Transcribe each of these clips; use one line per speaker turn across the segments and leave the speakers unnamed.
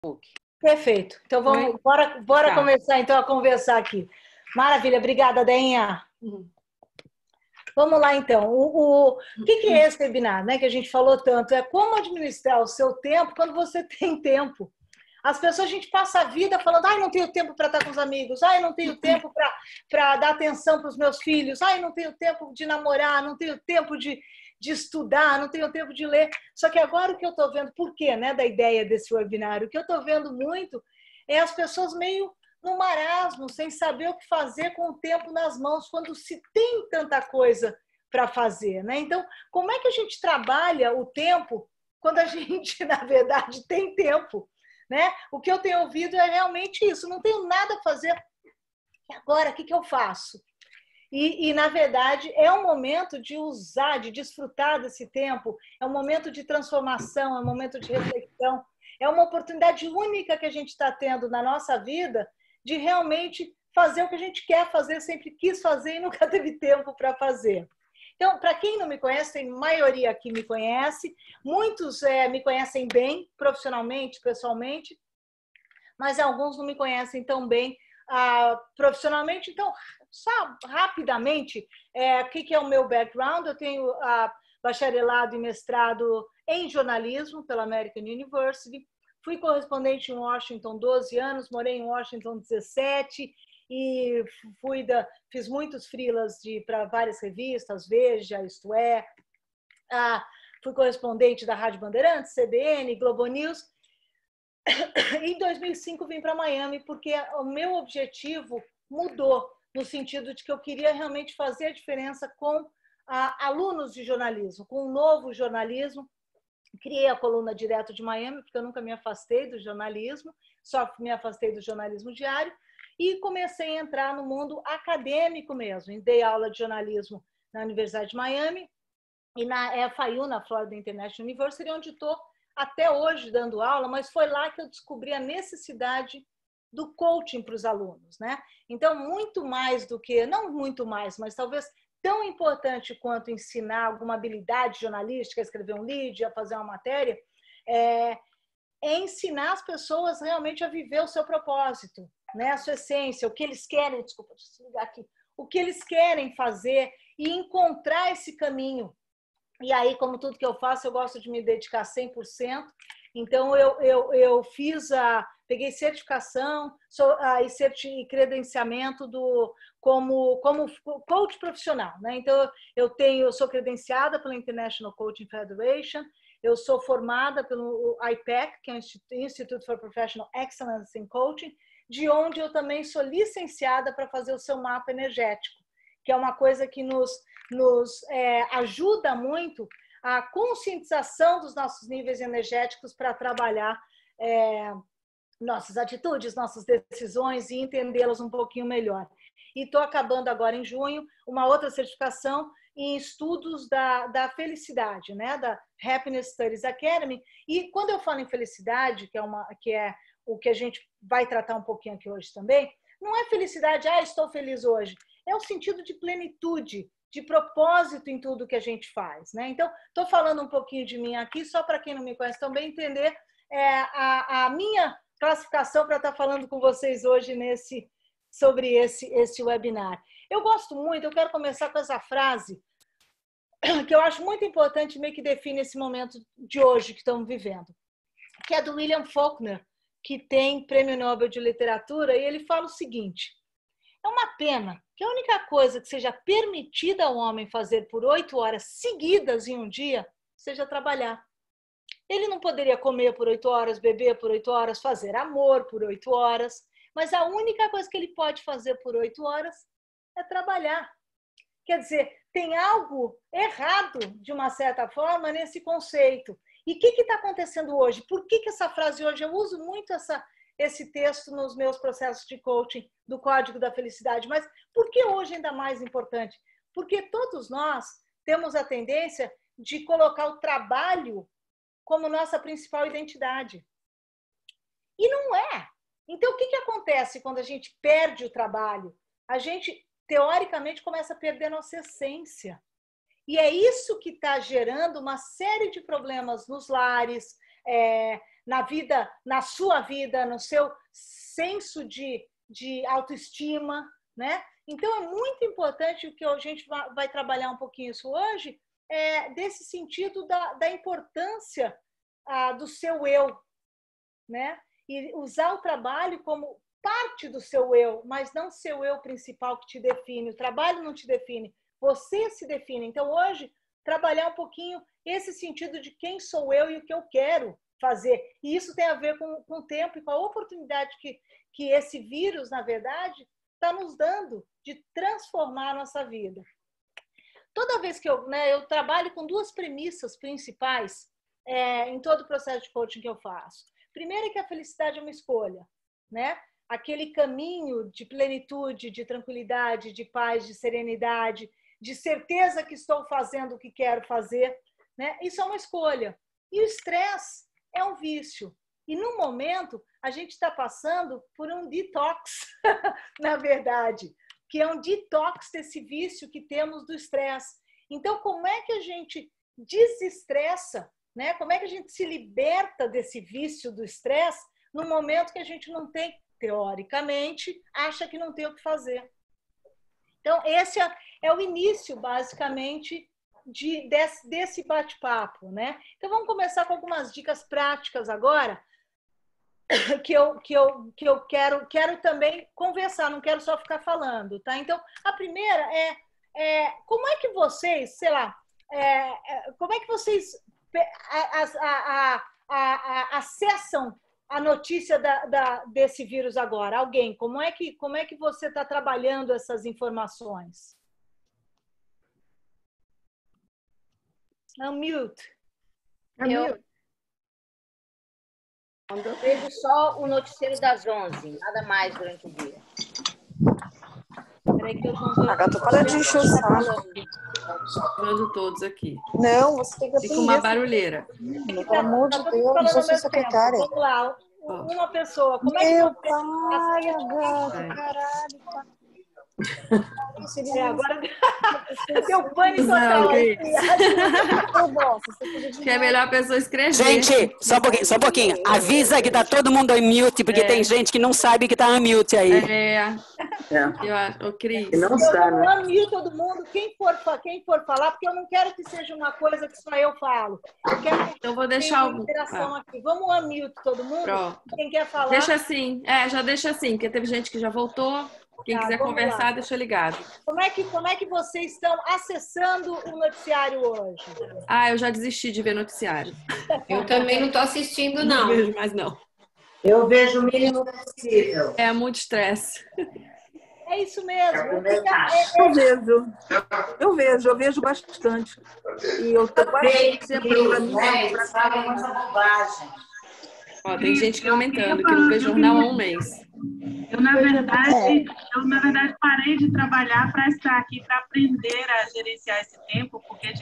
Perfeito. Então vamos, bora começar então a conversar aqui. Maravilha, obrigada, Dainha. Vamos lá então. O que é esse webinar, né, que a gente falou tanto? É como administrar o seu tempo quando você tem tempo. As pessoas, a gente passa a vida falando, ai, não tenho tempo para estar com os amigos, ai, não tenho tempo para dar atenção para os meus filhos, ai, não tenho tempo de namorar, não tenho tempo de estudar, não tenho tempo de ler. Só que agora o que eu estou vendo, por quê, né, da ideia desse webinar, o que eu estou vendo muito é as pessoas meio no marasmo, sem saber o que fazer com o tempo nas mãos, quando se tem tanta coisa para fazer, né? Então, como é que a gente trabalha o tempo quando a gente, na verdade, tem tempo? Né? O que eu tenho ouvido é realmente isso, não tenho nada a fazer. E agora, o que eu faço? E, na verdade, é um momento de usar, de desfrutar desse tempo, é um momento de transformação, é um momento de reflexão, é uma oportunidade única que a gente está tendo na nossa vida de realmente fazer o que a gente quer fazer, sempre quis fazer e nunca teve tempo para fazer. Então, para quem não me conhece, tem maioria aqui me conhece, muitos me conhecem bem, profissionalmente, pessoalmente, mas alguns não me conhecem tão bem profissionalmente. Então, só rapidamente, o que é o meu background? Eu tenho bacharelado e mestrado em jornalismo pela American University, fui correspondente em Washington 12 anos, morei em Washington 17 e fiz muitos freelas para várias revistas, Veja, Isto É, fui correspondente da Rádio Bandeirantes, CBN, Globo News. Em 2005 vim para Miami porque o meu objetivo mudou, no sentido de que eu queria realmente fazer a diferença com alunos de jornalismo, com um novo jornalismo. Criei a coluna Direto de Miami, porque eu nunca me afastei do jornalismo, só me afastei do jornalismo diário, e comecei a entrar no mundo acadêmico mesmo. Dei aula de jornalismo na Universidade de Miami e na FIU, na Florida International University, onde estou até hoje dando aula, mas foi lá que eu descobri a necessidade do coaching para os alunos, né? Então, muito mais do que, não muito mais, mas talvez tão importante quanto ensinar alguma habilidade jornalística, escrever um lead, a fazer uma matéria, é ensinar as pessoas realmente a viver o seu propósito, né? A sua essência, o que eles querem, desculpa, deixa eu ligar aqui, o que eles querem fazer e encontrar esse caminho. E aí, como tudo que eu faço, eu gosto de me dedicar 100%. Então, eu peguei certificação e credenciamento como coach profissional, né? Então, eu sou credenciada pela International Coaching Federation, eu sou formada pelo IPEC, que é o Institute for Professional Excellence in Coaching, de onde eu também sou licenciada para fazer o seu mapa energético, que é uma coisa que nos ajuda muito a conscientização dos nossos níveis energéticos para trabalhar nossas atitudes, nossas decisões e entendê-las um pouquinho melhor. E estou acabando agora em junho uma outra certificação em estudos da felicidade, né? Da Happiness Studies Academy. E quando eu falo em felicidade, que é o que a gente vai tratar um pouquinho aqui hoje também, não é felicidade, estou feliz hoje. É o sentido de plenitude, de propósito em tudo que a gente faz, né? Então, estou falando um pouquinho de mim aqui, só para quem não me conhece também entender a minha classificação para estar falando com vocês hoje sobre esse webinar. Eu gosto muito, eu quero começar com essa frase que eu acho muito importante, meio que define esse momento de hoje que estamos vivendo, que é do William Faulkner, que tem Prêmio Nobel de Literatura, e ele fala o seguinte: é uma pena que a única coisa que seja permitida ao homem fazer por 8 horas seguidas em um dia seja trabalhar. Ele não poderia comer por 8 horas, beber por 8 horas, fazer amor por 8 horas, mas a única coisa que ele pode fazer por 8 horas é trabalhar. Quer dizer, tem algo errado, de uma certa forma, nesse conceito. E o que está acontecendo hoje? Por que essa frase hoje? Eu uso muito esse texto nos meus processos de coaching do Código da Felicidade. Mas por que hoje ainda mais importante? Porque todos nós temos a tendência de colocar o trabalho como nossa principal identidade. E não é. Então, o que acontece quando a gente perde o trabalho? A gente, teoricamente, começa a perder nossa essência. E é isso que está gerando uma série de problemas nos lares, na vida, na sua vida, no seu senso de autoestima, né? Então, é muito importante o que a gente vai trabalhar um pouquinho isso hoje, desse sentido da importância do seu eu, né? E usar o trabalho como parte do seu eu, mas não seu eu principal que te define. O trabalho não te define, você se define. Então, hoje, trabalhar um pouquinho esse sentido de quem sou eu e o que eu quero fazer. E isso tem a ver com o tempo e com a oportunidade que esse vírus, na verdade, está nos dando de transformar a nossa vida. Toda vez que eu trabalho com duas premissas principais em todo o processo de coaching que eu faço. Primeiro é que a felicidade é uma escolha, né? Aquele caminho de plenitude, de tranquilidade, de paz, de serenidade, de certeza que estou fazendo o que quero fazer, né? Isso é uma escolha. E o estresse é um vício. E no momento, a gente está passando por um detox, na verdade, que é um detox desse vício que temos do estresse. Então, como é que a gente desestressa, né? Como é que a gente se liberta desse vício do estresse no momento que a gente não tem, teoricamente, acha que não tem o que fazer? Então, esse é o início, basicamente, desse bate-papo, né? Então, vamos começar com algumas dicas práticas agora, que eu quero também conversar, não quero só ficar falando, tá? Então, a primeira como é que vocês, sei lá, como é que vocês acessam a notícia desse vírus agora? Alguém, como é que você está trabalhando essas informações? Unmute.
Eu vejo só o noticiário das 11, nada mais durante o dia.
Peraí que eu não tô...
Gata, para de encher o saco.
Falando todos aqui.
Não, você tem que atender.
Fica uma barulheira.
Pelo amor de Deus, eu sou sua secretária.
Vamos lá, uma pessoa. Como é
Meu
que
pai, Gata, caralho.
Agora deu pânico total.
Que é melhor a pessoa escrever.
Gente, só um pouquinho. Avisa que tá todo mundo em mute, porque tem gente que não sabe que tá em mute aí.
Eu acho, Cris.
Não está, né? Eu unmute todo mundo, quem for falar, porque eu não quero que seja uma coisa que só eu falo. Eu quero que
vou deixar
uma interação aqui. Vamos unmute todo mundo?
Pronto.
Quem quer falar?
Deixa assim. Já deixa assim, porque teve gente que já voltou. Quem quiser conversar, lá. Deixa ligado.
Como é que vocês estão acessando o noticiário hoje?
Eu já desisti de ver noticiário.
Eu também não estou assistindo, não.
Não vejo mais, não.
Eu vejo o mínimo possível.
É muito estresse.
É isso mesmo.
Eu vejo bastante. E eu estou quase sempre para mim.
Eles falam muita bobagem.
Tem gente comentando que não vê jornal há um mês.
Eu, na verdade, parei de trabalhar para estar aqui, para aprender a gerenciar esse tempo, porque,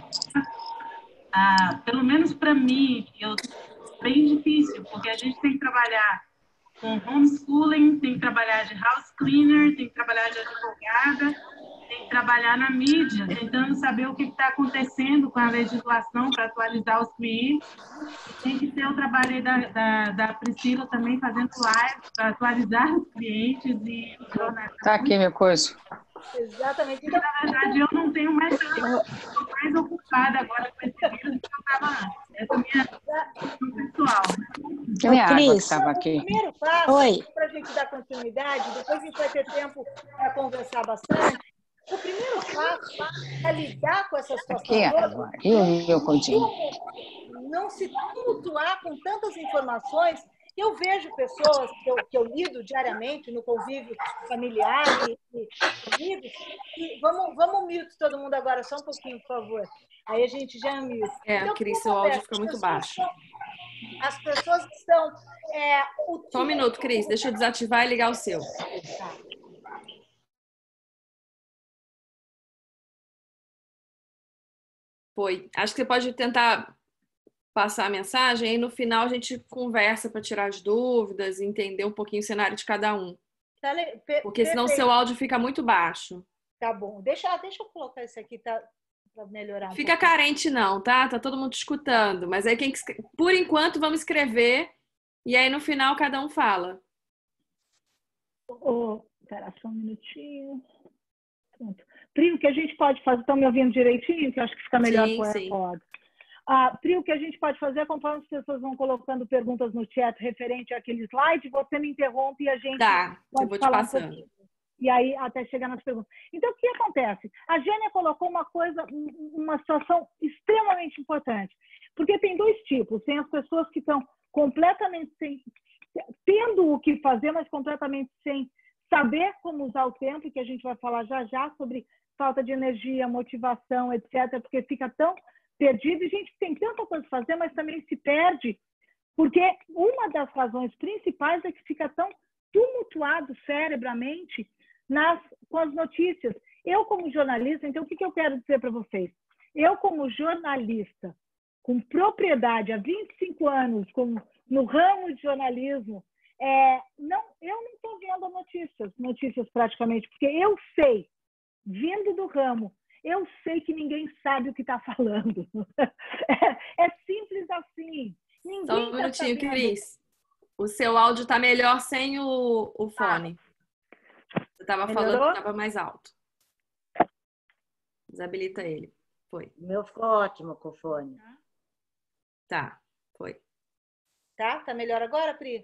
pelo menos para mim, é bem difícil, porque a gente tem que trabalhar com homeschooling, tem que trabalhar de house cleaner, tem que trabalhar de advogada, tem que trabalhar na mídia, tentando saber o que está acontecendo com a legislação para atualizar os clientes. Tem que ter o trabalho aí da Priscila também fazendo live para atualizar os clientes e os jornalistas.
Tá aqui minha coisa.
Exatamente.
Então, na verdade, eu não tenho mais tempo. Estou mais ocupada agora com esse vírus do que eu estava antes. Essa é a minha questão pessoal.
Minha água que
Cris,
estava aqui.
O primeiro passo, para a gente dar continuidade, depois a gente vai ter tempo para conversar bastante. O primeiro passo é lidar com essa situação.
Aqui, agora. E o meu coisinho?
Não se tumultuar com tantas informações. Eu vejo pessoas que eu lido diariamente no convívio familiar e amigos. Vamos mute todo mundo agora, só um pouquinho, por favor. Aí a gente já mute.
Então, Cris, seu áudio fica muito baixo.
As pessoas que estão...
Só um minuto, Cris. Deixa eu desativar e ligar o seu.
Tá.
Foi. Acho que você pode tentar passar a mensagem e no final a gente conversa para tirar as dúvidas e entender um pouquinho o cenário de cada um. Porque senão o seu áudio fica muito baixo.
Tá bom. Deixa eu colocar esse aqui para melhorar.
Fica carente não, tá? Tá todo mundo escutando. Mas aí por enquanto vamos escrever E aí, no final, cada um fala.
Espera só um minutinho. Pronto. Pri, o que a gente pode fazer... Estão me ouvindo direitinho? Que eu acho que fica melhor com o AirPod. Pri, o que a gente pode fazer, conforme as pessoas vão colocando perguntas no chat referente àquele slide, você me interrompe e a gente
pode eu vou falar te passando.
E aí, até chegar nas perguntas. Então, o que acontece? A Gênia colocou uma situação extremamente importante. Porque tem dois tipos. Tem as pessoas que estão completamente tendo o que fazer, mas completamente sem saber como usar o tempo, que a gente vai falar já sobre falta de energia, motivação, etc., porque fica tão perdido. E a gente tem tanta coisa a fazer, mas também se perde, porque uma das razões principais é que fica tão tumultuado cerebralmente com as notícias. Eu, como jornalista, então, o que eu quero dizer para vocês? Eu, como jornalista, com propriedade há 25 anos, no ramo de jornalismo, eu não estou vendo notícias praticamente, porque eu sei, vindo do ramo, eu sei que ninguém sabe o que está falando. É simples assim.
Só um minutinho, Cris. O seu áudio está melhor sem o fone. Você estava falando que estava mais alto. Desabilita ele. Foi.
O meu ficou ótimo com o fone.
Tá, foi.
Tá melhor agora, Pri?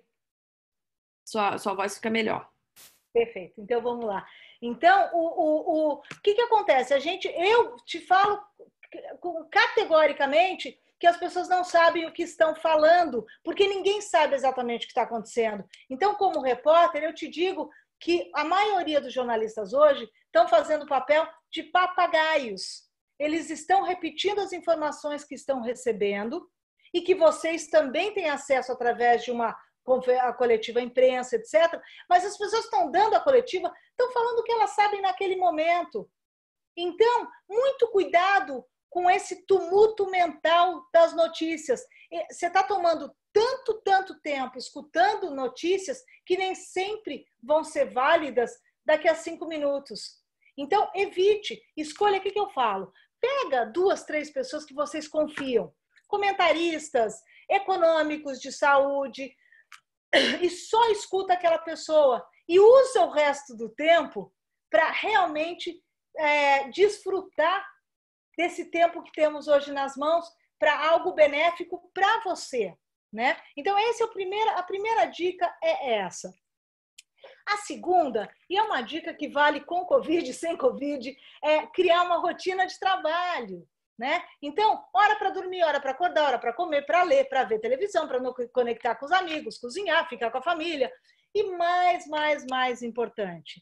Sua voz fica melhor.
Perfeito. Então, vamos lá. Então, o que acontece? Eu te falo categoricamente que as pessoas não sabem o que estão falando, porque ninguém sabe exatamente o que está acontecendo. Então, como repórter, eu te digo que a maioria dos jornalistas hoje estão fazendo o papel de papagaios. Eles estão repetindo as informações que estão recebendo e que vocês também têm acesso através de a coletiva imprensa, etc. Mas as pessoas estão dando a coletiva, estão falando o que elas sabem naquele momento. Então, muito cuidado com esse tumulto mental das notícias. Você está tomando tanto tempo escutando notícias que nem sempre vão ser válidas daqui a 5 minutos. Então, evite, escolha o que eu falo. Pega 2, 3 pessoas que vocês confiam, comentaristas, econômicos, de saúde, e só escuta aquela pessoa e usa o resto do tempo para realmente desfrutar desse tempo que temos hoje nas mãos para algo benéfico para você, né? Então, a primeira dica é essa. A segunda, e é uma dica que vale com Covid e sem Covid, é criar uma rotina de trabalho, né? Então, hora para dormir, hora para acordar, hora para comer, para ler, para ver televisão, para conectar com os amigos, cozinhar, ficar com a família. E mais importante,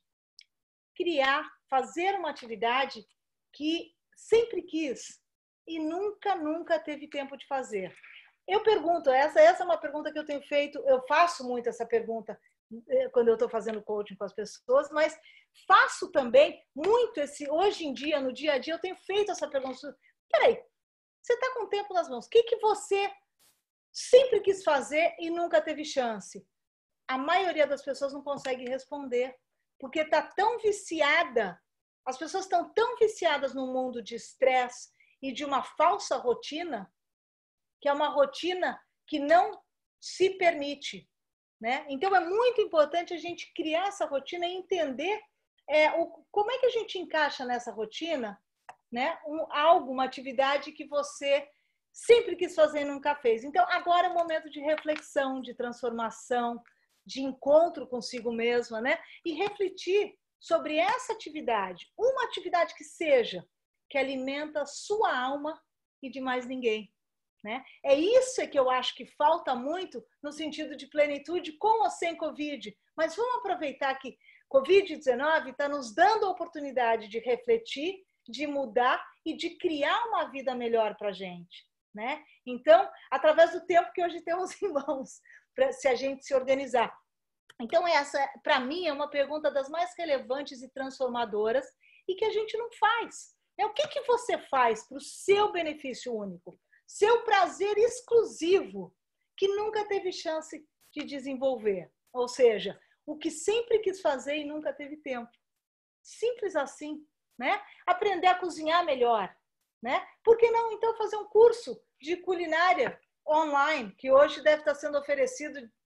fazer uma atividade que sempre quis e nunca teve tempo de fazer. Eu pergunto, essa é uma pergunta que eu tenho feito, eu faço muito essa pergunta quando eu estou fazendo coaching com as pessoas, mas faço também muito hoje em dia, no dia a dia, eu tenho feito essa pergunta. Peraí, você está com o tempo nas mãos, o que você sempre quis fazer e nunca teve chance? A maioria das pessoas não consegue responder, porque está tão viciada, as pessoas estão tão viciadas num mundo de estresse e de uma falsa rotina, que é uma rotina que não se permite, né? Então, é muito importante a gente criar essa rotina e entender como é que a gente encaixa nessa rotina, né? Uma atividade que você sempre quis fazer e nunca fez. Então, agora é um momento de reflexão, de transformação, de encontro consigo mesma, né? E refletir sobre essa atividade, uma atividade que seja, que alimenta a sua alma e de mais ninguém. Né? É isso que eu acho que falta muito no sentido de plenitude, com ou sem Covid. Mas vamos aproveitar que Covid-19 está nos dando a oportunidade de refletir, de mudar e de criar uma vida melhor para a gente. Né? Então, através do tempo que hoje temos em mãos, se a gente se organizar. Então, essa, para mim, é uma pergunta das mais relevantes e transformadoras e que a gente não faz. O que você faz para o seu benefício único? Seu prazer exclusivo, que nunca teve chance de desenvolver. Ou seja, o que sempre quis fazer e nunca teve tempo. Simples assim, né? Aprender a cozinhar melhor, né? Por que não, então, fazer um curso de culinária online, que hoje deve estar sendo oferecido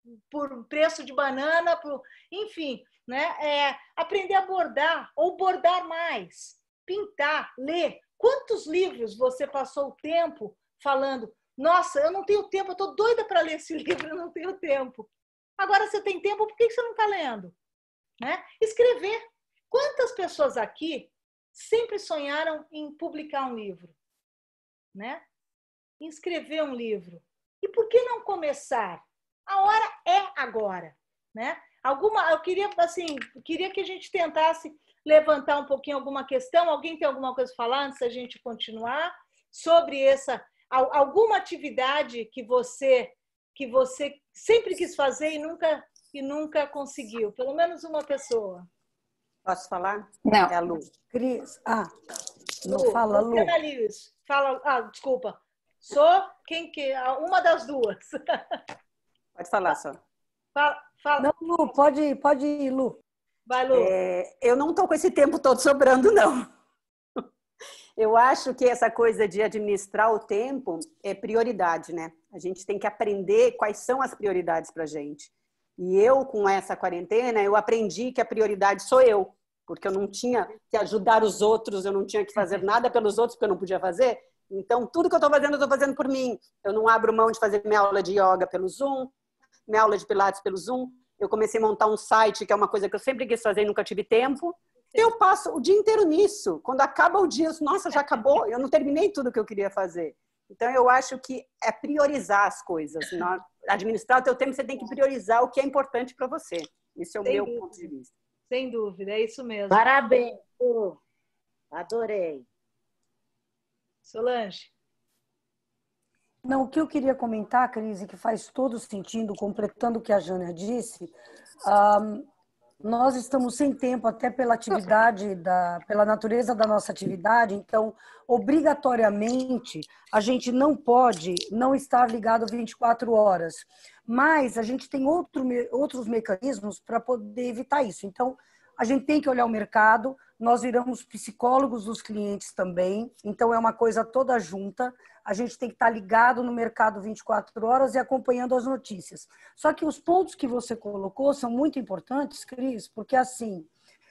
por preço de banana, enfim, né? Aprender a bordar ou bordar mais, pintar, ler. Quantos livros você passou o tempo falando, nossa, eu não tenho tempo, eu estou doida para ler esse livro, eu não tenho tempo. Agora você tem tempo, por que você não está lendo? Né? Escrever. Quantas pessoas aqui sempre sonharam em publicar um livro? Né? Em escrever um livro. E por que não começar? A hora é agora. Né? Eu queria que a gente tentasse levantar um pouquinho alguma questão. Alguém tem alguma coisa a falar antes da gente continuar? Sobre alguma atividade que você sempre quis fazer e nunca conseguiu? Pelo menos uma pessoa.
Posso falar?
Não.
É a Lu.
Cris, não fala, Lu.
Fala, desculpa. Sou uma das duas.
Pode falar só.
Fala.
Não, Lu, pode ir, Lu.
Vai, Lu.
Eu não estou com esse tempo todo sobrando, não. Eu acho que essa coisa de administrar o tempo é prioridade, né? A gente tem que aprender quais são as prioridades para a gente. E eu, com essa quarentena, eu aprendi que a prioridade sou eu, porque eu não tinha que ajudar os outros, eu não tinha que fazer nada pelos outros, porque eu não podia fazer. Então, tudo que eu estou fazendo por mim. Eu não abro mão de fazer minha aula de yoga pelo Zoom, minha aula de pilates pelo Zoom. Eu comecei a montar um site, que é uma coisa que eu sempre quis fazer e nunca tive tempo. Eu passo o dia inteiro nisso. Quando acaba o dia, nossa, já acabou. Eu não terminei tudo que eu queria fazer. Então, eu acho que é priorizar as coisas. Administrar o teu tempo, você tem que priorizar o que é importante para você. Esse é o meu ponto de vista.
Sem dúvida, é isso mesmo.
Parabéns, adorei.
Solange?
Não, o que eu queria comentar, Cris, e que faz todo sentido, completando o que a Jânia disse, nós estamos sem tempo, até pela atividade, pela natureza da nossa atividade, então, obrigatoriamente, a gente não pode não estar ligado 24 horas, mas a gente tem outros mecanismos para poder evitar isso. Então, a gente tem que olhar o mercado, nós viramos psicólogos dos clientes também, então é uma coisa toda junta, a gente tem que estar ligado no mercado 24 horas e acompanhando as notícias. Só que os pontos que você colocou são muito importantes, Cris, porque assim,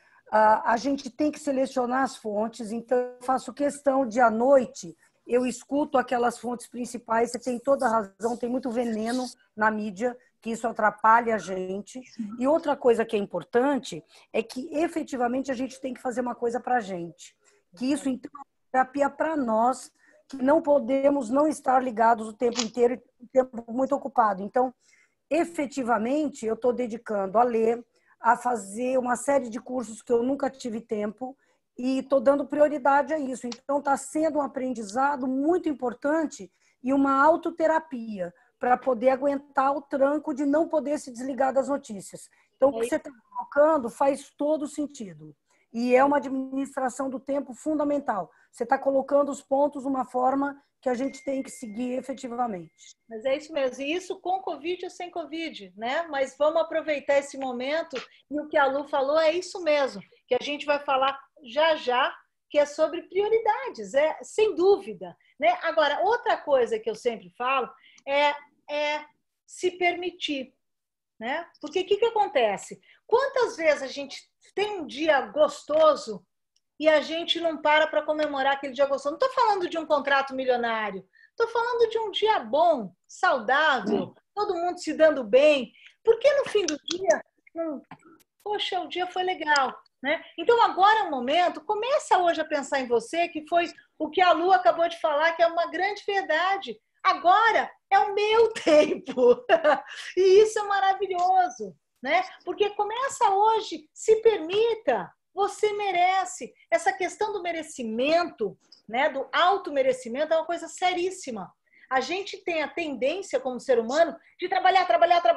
a gente tem que selecionar as fontes, então eu faço questão de à noite, eu escuto aquelas fontes principais, você tem toda a razão, tem muito veneno na mídia, que isso atrapalha a gente. E outra coisa que é importante é que, efetivamente, a gente tem que fazer uma coisa para a gente. Que isso, então, é terapia para nós, que não podemos não estar ligados o tempo inteiro e o tempo muito ocupado. Então, efetivamente, eu estou dedicando a ler, a fazer uma série de cursos que eu nunca tive tempo e estou dando prioridade a isso. Então, está sendo um aprendizado muito importante e uma autoterapia para poder aguentar o tranco de não poder se desligar das notícias. Então, o que você está colocando faz todo sentido. E é uma administração do tempo fundamental. Você está colocando os pontos de uma forma que a gente tem que seguir efetivamente.
Mas é isso mesmo. E isso com Covid ou sem Covid, né? Mas vamos aproveitar esse momento. E o que a Lu falou é isso mesmo, que a gente vai falar já, que é sobre prioridades, sem dúvida. Né? Agora, outra coisa que eu sempre falo é se permitir, né? Porque o que acontece? Quantas vezes a gente tem um dia gostoso e a gente não para comemorar aquele dia gostoso? Não estou falando de um contrato milionário, estou falando de um dia bom, saudável, todo mundo se dando bem. Porque no fim do dia, poxa, o dia foi legal, né? Então agora é o momento, começa hoje a pensar em você, que foi o que a Lu acabou de falar, que é uma grande verdade. Agora é o meu tempo. E isso é maravilhoso, né? Porque começa hoje, se permita, você merece. Essa questão do merecimento, né, do automerecimento é uma coisa seríssima. A gente tem a tendência, como ser humano, de trabalhar.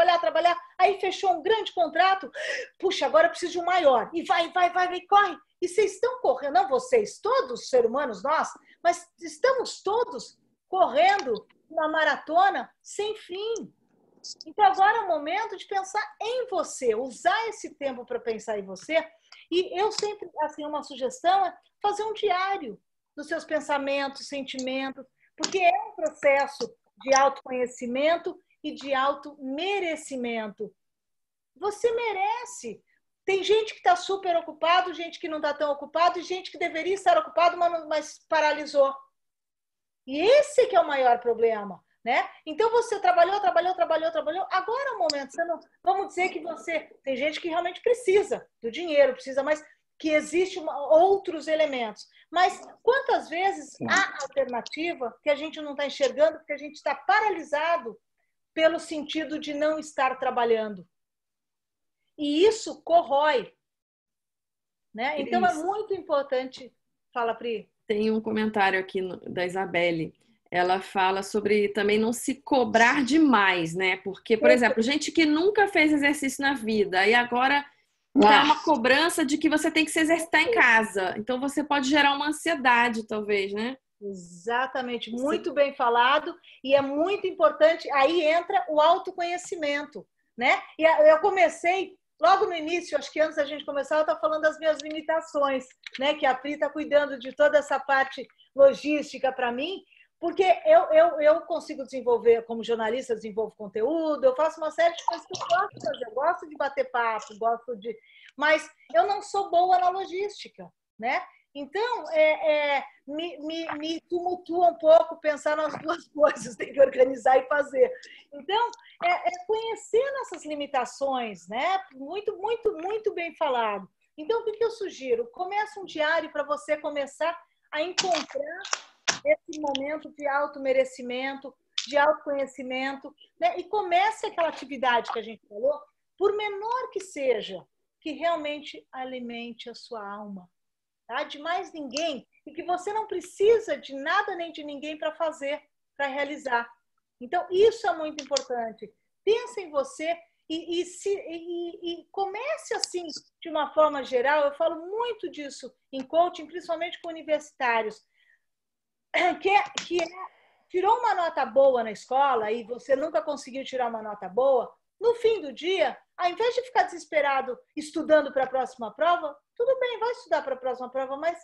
Aí fechou um grande contrato. Puxa, agora eu preciso de um maior. E vai, corre. E vocês estão correndo, não vocês, todos, seres humanos, nós, mas estamos todos correndo uma maratona sem fim. Então agora é o momento de pensar em você, usar esse tempo para pensar em você. E eu sempre, assim, uma sugestão é fazer um diário dos seus pensamentos, sentimentos, porque é um processo de autoconhecimento e de auto-merecimento. Você merece. Tem gente que está super ocupado, gente que não está tão ocupado, e gente que deveria estar ocupado, mas paralisou. E esse que é o maior problema, né? Então você trabalhou. Agora é o momento. Você não, vamos dizer que você... Tem gente que realmente precisa do dinheiro, precisa, mas que existem outros elementos. Mas quantas vezes há alternativa que a gente não está enxergando porque a gente está paralisado pelo sentido de não estar trabalhando? E isso corrói, né? Então é muito importante. Fala, Pri.
Tem um comentário aqui da Isabelle. Ela fala sobre também não se cobrar demais, né? Porque, por exemplo, gente que nunca fez exercício na vida e agora tá uma cobrança de que você tem que se exercitar em casa. Então você pode gerar uma ansiedade, talvez, né?
Exatamente, muito bem falado, e é muito importante, aí entra o autoconhecimento, né? E eu comecei logo no início, acho que antes da gente começar, eu estava falando das minhas limitações, né? Que a Pri está cuidando de toda essa parte logística para mim, porque eu consigo desenvolver, como jornalista, eu desenvolvo conteúdo, eu faço uma série de coisas que eu gosto de fazer, eu gosto de bater papo, mas eu não sou boa na logística, né? Então, me tumultua um pouco pensar nas duas coisas, tem que organizar e fazer. Então, conhecer nossas limitações, né? Muito bem falado. Então, o que eu sugiro? Comece um diário para você começar a encontrar esse momento de automerecimento, de autoconhecimento, né? E comece aquela atividade que a gente falou, por menor que seja, que realmente alimente a sua alma. Tá? De mais ninguém, e que você não precisa de nada nem de ninguém para fazer, para realizar. Então, isso é muito importante. Pense em você e comece assim, de uma forma geral. Eu falo muito disso em coaching, principalmente com universitários, tirou uma nota boa na escola e você nunca conseguiu tirar uma nota boa, no fim do dia, ao invés de ficar desesperado estudando para a próxima prova, tudo bem, vai estudar para a próxima prova, mas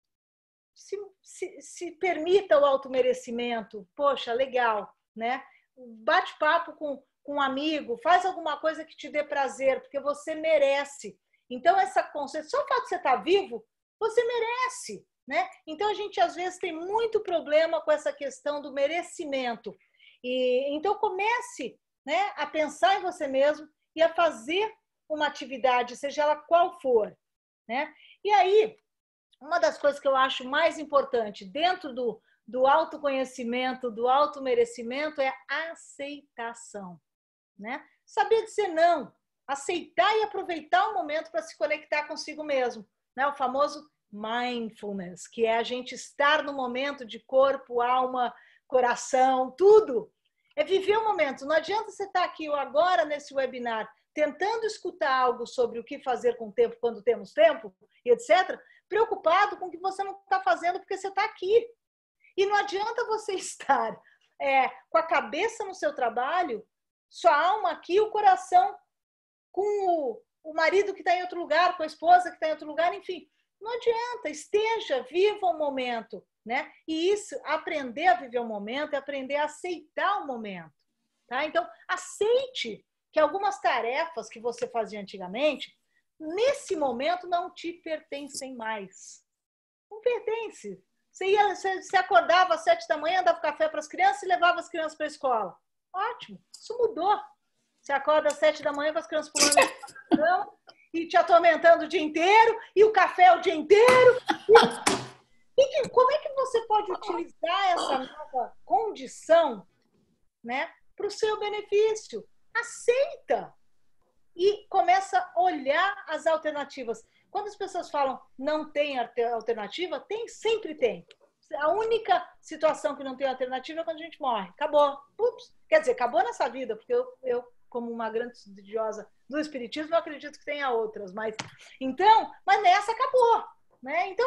se permita o automerecimento. Poxa, legal, né? Bate papo com um amigo, faz alguma coisa que te dê prazer, porque você merece. Então, essa conceito, só o fato de você estar vivo, você merece, né? Então, a gente, às vezes, tem muito problema com essa questão do merecimento. Então, comece, né, a pensar em você mesmo e a fazer uma atividade, seja ela qual for, né? E aí, uma das coisas que eu acho mais importante dentro do autoconhecimento, do automerecimento, é a aceitação, né? Saber dizer não, aceitar e aproveitar o momento para se conectar consigo mesmo, né? O famoso mindfulness, que é a gente estar no momento de corpo, alma, coração, tudo. É viver o momento. Não adianta você estar aqui agora nesse webinar tentando escutar algo sobre o que fazer com o tempo quando temos tempo, e etc., preocupado com o que você não está fazendo porque você está aqui. E não adianta você estar com a cabeça no seu trabalho, sua alma aqui, o coração com o marido que está em outro lugar, com a esposa que está em outro lugar, enfim. Não adianta, esteja, viva o momento, né? E isso, aprender a viver o momento é aprender a aceitar o momento, tá? Então, aceite que algumas tarefas que você fazia antigamente, nesse momento não te pertencem mais. Não pertence. Você acordava às 7 da manhã, dava café para as crianças e levava as crianças para a escola. Ótimo, isso mudou. Você acorda às 7 da manhã com as crianças pulando e te atormentando o dia inteiro, e o café o dia inteiro. Como é que você pode utilizar essa nova condição, né, para o seu benefício? Aceita e começa a olhar as alternativas. Quando as pessoas falam não tem alternativa, sempre tem. A única situação que não tem alternativa é quando a gente morre. Acabou. Ups. Quer dizer, acabou nessa vida, porque eu como uma grande estudiosa do espiritismo, eu acredito que tenha outras, mas nessa acabou, né? Então,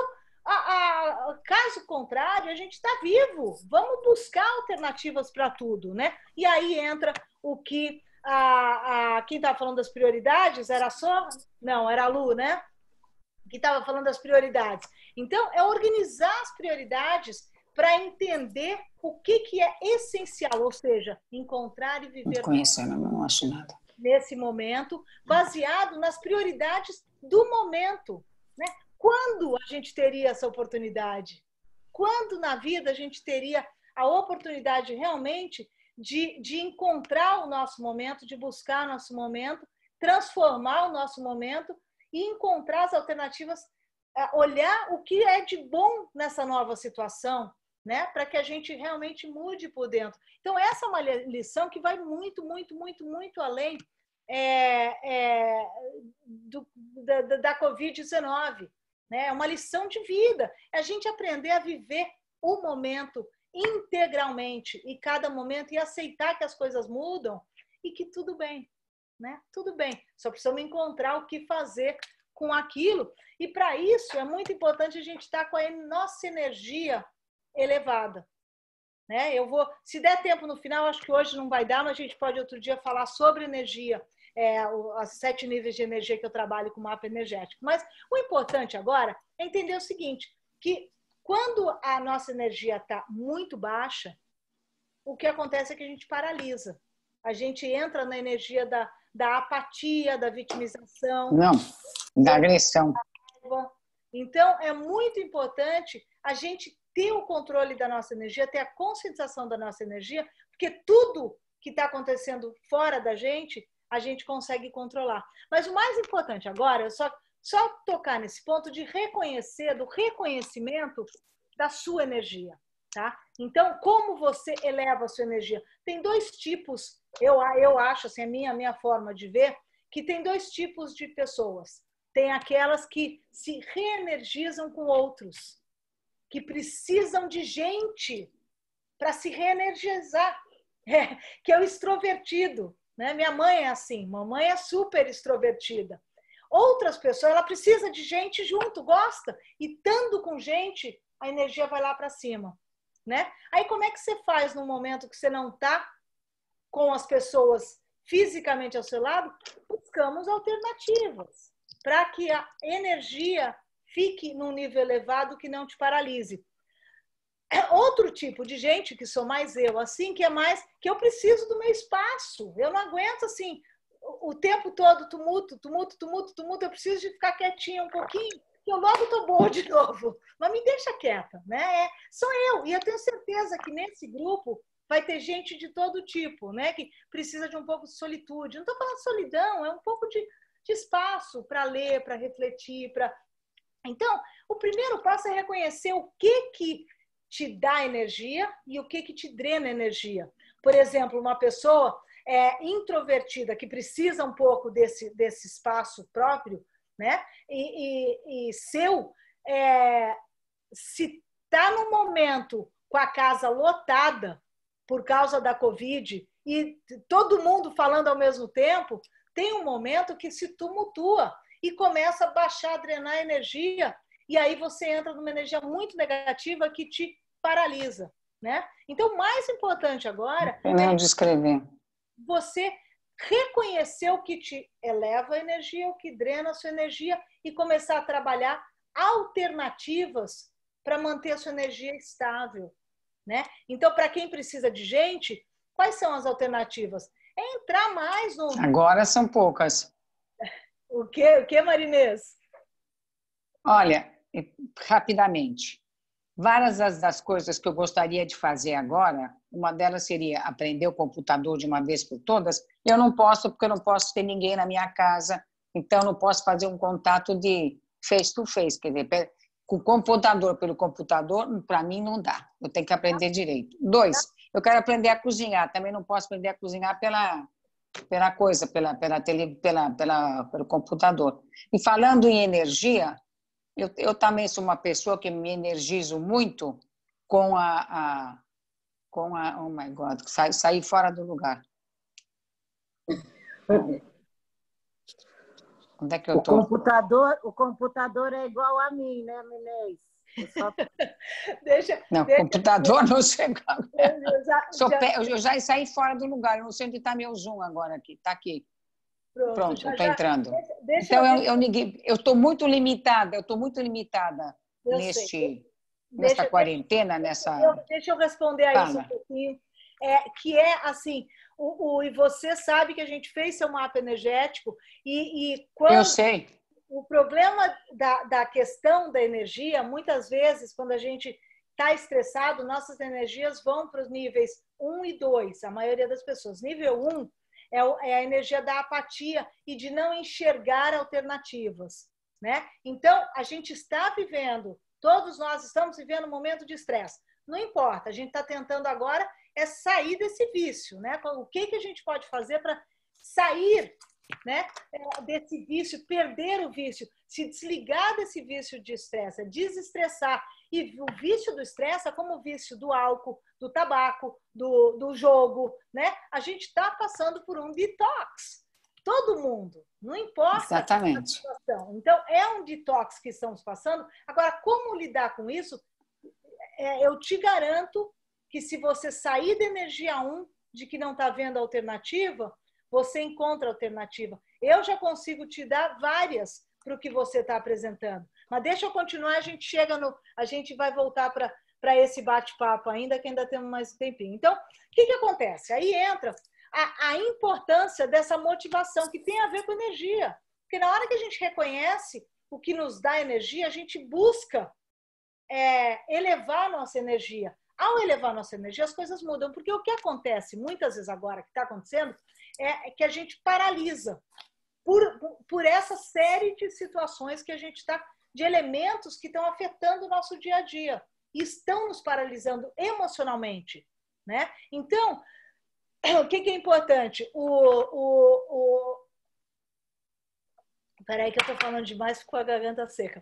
caso contrário, a gente está vivo. Vamos buscar alternativas para tudo, né? E aí entra o que quem estava falando das prioridades era era a Lu, né? Que estava falando das prioridades. Então, é organizar as prioridades para entender o que é essencial, ou seja, encontrar e viver
não acho nada.
Nesse momento, baseado nas prioridades do momento, né? Quando a gente teria essa oportunidade? Quando na vida a gente teria a oportunidade realmente de encontrar o nosso momento, de buscar o nosso momento, transformar o nosso momento e encontrar as alternativas, olhar o que é de bom nessa nova situação, né? Para que a gente realmente mude por dentro. Então, essa é uma lição que vai muito, muito, muito, muito além da Covid-19. Né? É uma lição de vida. É a gente aprender a viver o momento integralmente e cada momento e aceitar que as coisas mudam e que tudo bem, né? Tudo bem. Só precisamos encontrar o que fazer com aquilo. E para isso é muito importante a gente estar com a nossa energia elevada. Né? Eu vou, se der tempo no final, acho que hoje não vai dar, mas a gente pode outro dia falar sobre energia, os 7 níveis de energia que eu trabalho com o mapa energético. Mas o importante agora é entender o seguinte, que quando a nossa energia está muito baixa, o que acontece é que a gente paralisa. A gente entra na energia da apatia, da vitimização.
Não, da agressão.
Então, é muito importante a gente ter o controle da nossa energia, ter a conscientização da nossa energia, porque tudo que está acontecendo fora da gente, a gente consegue controlar. Mas o mais importante agora é só tocar nesse ponto de reconhecer, do reconhecimento da sua energia. Tá? Então, como você eleva a sua energia? Tem 2 tipos, eu acho, assim, a minha forma de ver, que tem 2 tipos de pessoas. Tem aquelas que se reenergizam com outros, que precisam de gente para se reenergizar, que é o extrovertido. Né? Minha mãe é assim, mamãe é super extrovertida. Outras pessoas, ela precisa de gente junto, gosta, e estando com gente, a energia vai lá para cima. Né? Aí como é que você faz no momento que você não está com as pessoas fisicamente ao seu lado? Buscamos alternativas para que a energia fique num nível elevado que não te paralise. Outro tipo de gente, que sou mais eu, assim, que é mais que eu preciso do meu espaço. Eu não aguento assim o tempo todo tumulto, eu preciso de ficar quietinha um pouquinho, que eu logo estou boa de novo. Mas me deixa quieta, né? Sou eu. E eu tenho certeza que nesse grupo vai ter gente de todo tipo, né? Que precisa de um pouco de solitude. Não estou falando de solidão, é um pouco de espaço para ler, para refletir, para... Então, o primeiro passo é reconhecer o que te dá energia e o que te drena energia. Por exemplo, uma pessoa introvertida que precisa um pouco desse espaço próprio, né? E seu, se está no momento com a casa lotada por causa da Covid e todo mundo falando ao mesmo tempo, tem um momento que se tumultua e começa a baixar, a drenar a energia, e aí você entra numa energia muito negativa que te paralisa, né? Então, o mais importante agora
é descrever.
Você reconhecer o que te eleva a energia, o que drena a sua energia e começar a trabalhar alternativas para manter a sua energia estável, né? Então, para quem precisa de gente, quais são as alternativas? É entrar mais no...
Agora são poucas.
O que, Marinês?
Olha, rapidamente. Várias das coisas que eu gostaria de fazer agora, uma delas seria aprender o computador de uma vez por todas. Eu não posso, porque eu não posso ter ninguém na minha casa, então não posso fazer um contato de face-to-face, quer dizer, com o computador pelo computador, para mim não dá. Eu tenho que aprender direito. 2, eu quero aprender a cozinhar. Também não posso aprender a cozinhar pelo computador. E falando em energia, eu também sou uma pessoa que me energizo muito com oh my God, sair fora do lugar. Onde é que eu tô?
O computador é igual a mim, né, Menez?
Computador não sei. Eu já saí fora do lugar. Eu não sei onde está meu Zoom agora aqui. Está aqui. Pronto, está entrando. Então eu estou muito limitada. Neste quarentena,
Deixa eu responder a isso um pouquinho. Que é assim, e você sabe que a gente fez seu mapa energético e quando...
Eu sei.
O problema da questão da energia, muitas vezes, quando a gente está estressado, nossas energias vão para os níveis 1 e 2, a maioria das pessoas. Nível 1 é a energia da apatia e de não enxergar alternativas, né? Então, a gente está vivendo, todos nós estamos vivendo um momento de estresse. Não importa, a gente está tentando agora sair desse vício, né? O que a gente pode fazer para sair, né, desse vício, perder o vício, se desligar desse vício de estresse, desestressar. E o vício do estresse é como o vício do álcool, do tabaco, do jogo, né? A gente está passando por um detox. Todo mundo, não importa.
Exatamente.
A situação. Então, é um detox que estamos passando. Agora, como lidar com isso? Eu te garanto que se você sair da energia 1, de que não está vendo alternativa, você encontra alternativa. Eu já consigo te dar várias para o que você está apresentando. Mas deixa eu continuar, a gente vai voltar para esse bate-papo ainda, que ainda temos mais um tempinho. Então, o que acontece? Aí entra a importância dessa motivação, que tem a ver com energia. Porque na hora que a gente reconhece o que nos dá energia, a gente busca elevar a nossa energia. Ao elevar a nossa energia, as coisas mudam. Porque o que acontece, muitas vezes agora, que está acontecendo, é que a gente paralisa por essa série de situações que a gente está, de elementos que estão afetando o nosso dia a dia e estão nos paralisando emocionalmente, né? Então, o que é importante? Peraí que eu estou falando demais com a garganta seca.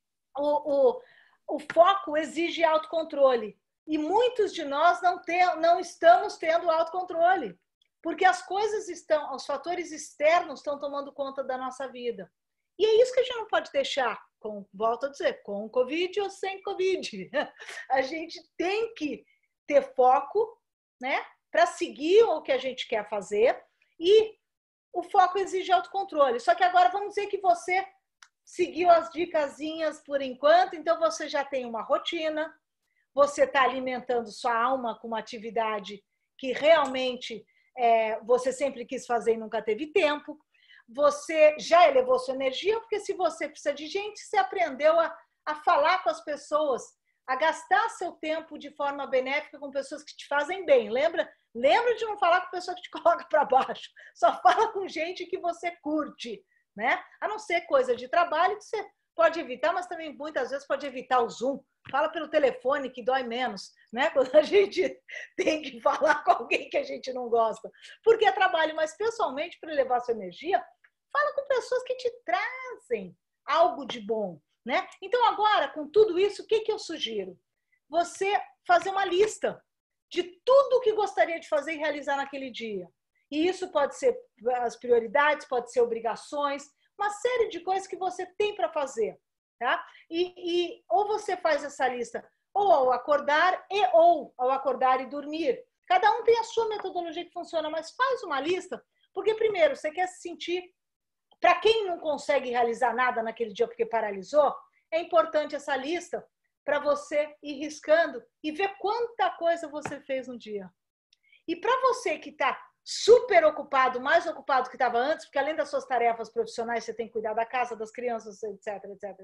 O foco exige autocontrole e muitos de nós não estamos tendo autocontrole. Porque as coisas os fatores externos estão tomando conta da nossa vida. E é isso que a gente não pode deixar, volto a dizer, com Covid ou sem Covid. A gente tem que ter foco, né, para seguir o que a gente quer fazer, e o foco exige autocontrole. Só que agora vamos dizer que você seguiu as dicasinhas por enquanto, então você já tem uma rotina, você está alimentando sua alma com uma atividade que realmente você sempre quis fazer e nunca teve tempo. Você já elevou sua energia, porque se você precisa de gente, você aprendeu a falar com as pessoas, a gastar seu tempo de forma benéfica com pessoas que te fazem bem. Lembra de não falar com pessoa que te coloca para baixo. Só fala com gente que você curte, né? A não ser coisa de trabalho que você pode evitar, mas também muitas vezes pode evitar o Zoom. Fala pelo telefone, que dói menos, né? Quando a gente tem que falar com alguém que a gente não gosta. Porque é trabalho, mas pessoalmente, para elevar sua energia, fala com pessoas que te trazem algo de bom, né? Então, agora, com tudo isso, o que eu sugiro? Você fazer uma lista de tudo que gostaria de fazer e realizar naquele dia. E isso pode ser as prioridades, pode ser obrigações, uma série de coisas que você tem para fazer, tá? E ou você faz essa lista ou ao acordar e dormir. Cada um tem a sua metodologia que funciona, mas faz uma lista, porque primeiro você quer se sentir. Para quem não consegue realizar nada naquele dia porque paralisou, é importante essa lista para você ir riscando e ver quanta coisa você fez no dia. E para você que está super ocupado, mais ocupado que estava antes, porque além das suas tarefas profissionais, você tem que cuidar da casa, das crianças, etc,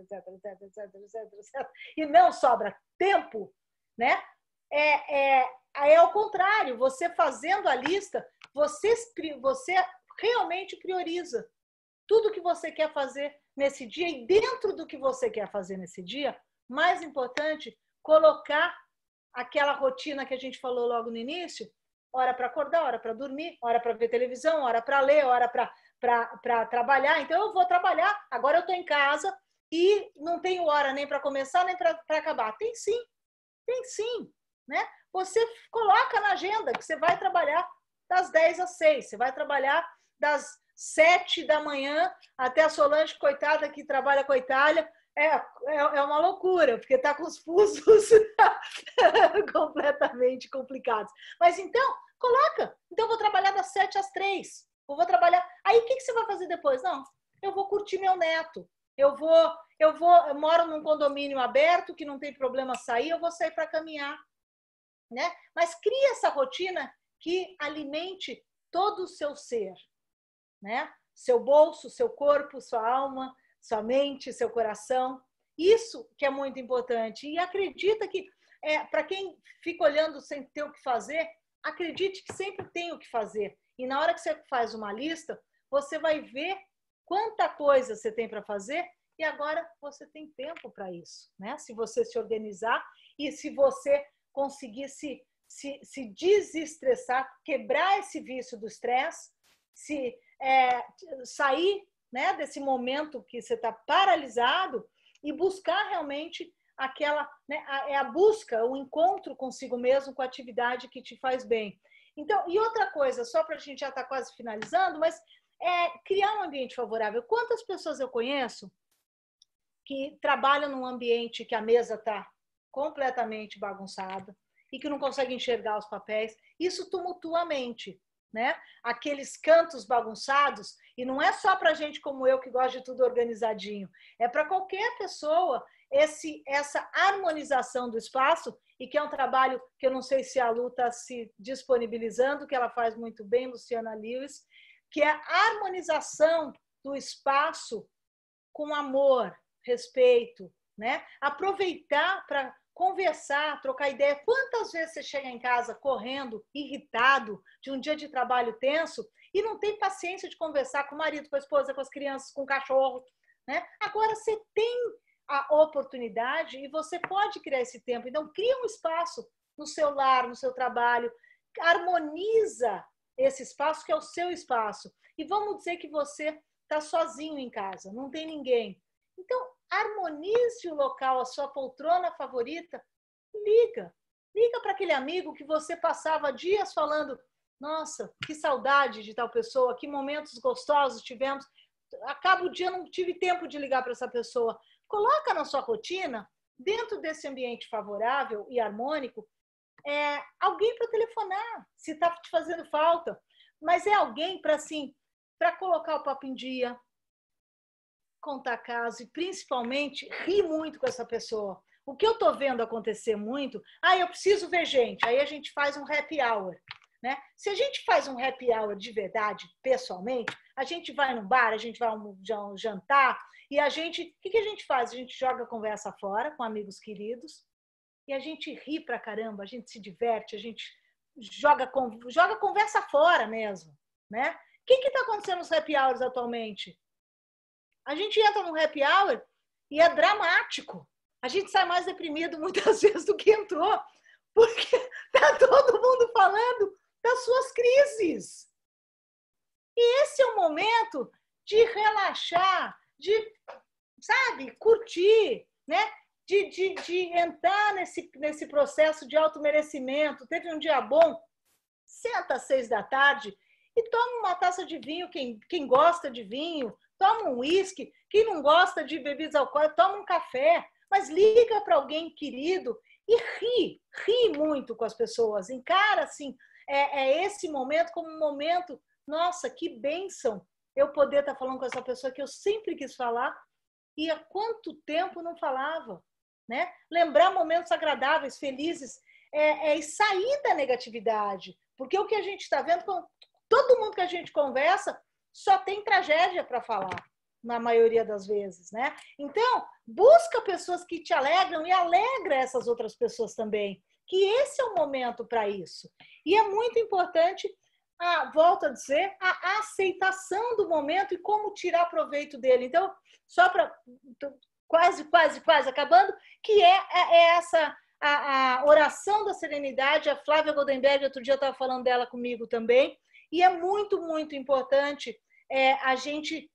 e não sobra tempo, né? É ao contrário, você fazendo a lista, você realmente prioriza tudo que você quer fazer nesse dia, e dentro do que você quer fazer nesse dia, mais importante, colocar aquela rotina que a gente falou logo no início, hora para acordar, hora para dormir, hora para ver televisão, hora para ler, hora para trabalhar. Então, eu vou trabalhar, agora eu estou em casa e não tenho hora nem para começar, nem para acabar. Tem sim, né? Você coloca na agenda que você vai trabalhar das 10 às 6, você vai trabalhar das 7 da manhã até a Solange, coitada, que trabalha com a Itália. É uma loucura, porque está com os fusos completamente complicados. Mas então, coloca. Então, eu vou trabalhar das 7 às 3. Eu vou trabalhar. Aí, o que você vai fazer depois? Não, eu vou curtir meu neto. eu moro num condomínio aberto, que não tem problema sair, eu vou sair para caminhar, né? Mas cria essa rotina que alimente todo o seu ser, né? Seu bolso, seu corpo, sua alma, sua mente, seu coração. Isso que é muito importante. E acredita que, para quem fica olhando sem ter o que fazer, acredite que sempre tem o que fazer. E na hora que você faz uma lista, você vai ver quanta coisa você tem para fazer e agora você tem tempo para isso, né? Se você se organizar e se você conseguir se desestressar, quebrar esse vício do estresse, sair, né, desse momento que você está paralisado e buscar realmente aquela, né, a busca, o encontro consigo mesmo com a atividade que te faz bem. Então, e outra coisa, só para a gente já estar quase finalizando, mas criar um ambiente favorável. Quantas pessoas eu conheço que trabalham num ambiente que a mesa está completamente bagunçada e que não conseguem enxergar os papéis? Isso tumultua a mente, né? Aqueles cantos bagunçados, e não é só para gente como eu que gosta de tudo organizadinho, é para qualquer pessoa essa harmonização do espaço, e que é um trabalho que eu não sei se a Lu está se disponibilizando, que ela faz muito bem, Luciana Lewis, que é a harmonização do espaço com amor, respeito, né? Aproveitar para conversar, trocar ideia. Quantas vezes você chega em casa correndo, irritado, de um dia de trabalho tenso, e não tem paciência de conversar com o marido, com a esposa, com as crianças, com o cachorro, né? Agora você tem a oportunidade e você pode criar esse tempo. Então, cria um espaço no seu lar, no seu trabalho, harmoniza esse espaço que é o seu espaço. E vamos dizer que você está sozinho em casa, não tem ninguém. Então, harmonize o local, a sua poltrona favorita, liga para aquele amigo que você passava dias falando, nossa, que saudade de tal pessoa, que momentos gostosos tivemos, acaba o dia, não tive tempo de ligar para essa pessoa. Coloca na sua rotina, dentro desse ambiente favorável e harmônico, alguém para telefonar, se está te fazendo falta, mas é alguém para assim, para colocar o papo em dia, contar caso e principalmente rir muito com essa pessoa. O que eu estou vendo acontecer muito, eu preciso ver gente, aí a gente faz um happy hour, né? Se a gente faz um happy hour de verdade, pessoalmente, a gente vai num bar, a gente vai jantar e o que a gente faz? A gente joga a conversa fora com amigos queridos e a gente ri pra caramba, a gente se diverte, a gente joga a conversa fora mesmo, né? O que está acontecendo nos happy hours atualmente? A gente entra num happy hour e é dramático. A gente sai mais deprimido muitas vezes do que entrou, porque tá todo mundo falando das suas crises. E esse é o momento de relaxar, de, sabe, curtir, né? De entrar nesse processo de automerecimento. Teve um dia bom, senta às 6 da tarde e toma uma taça de vinho, quem gosta de vinho, toma um uísque, quem não gosta de bebidas alcoólicas, toma um café, mas liga para alguém querido e ri muito com as pessoas, encara assim, esse momento como um momento, nossa, que bênção eu poder estar falando com essa pessoa que eu sempre quis falar e há quanto tempo não falava, né? Lembrar momentos agradáveis, felizes, e sair da negatividade, porque o que a gente está vendo, todo mundo que a gente conversa só tem tragédia para falar, na maioria das vezes, né? Então, busca pessoas que te alegram e alegra essas outras pessoas também, que esse é o momento para isso. E é muito importante, volto a dizer, a aceitação do momento e como tirar proveito dele. Então, só para quase acabando, que essa a oração da serenidade, a Flávia Goldenberg, outro dia estava falando dela comigo também, e é muito, muito importante a gente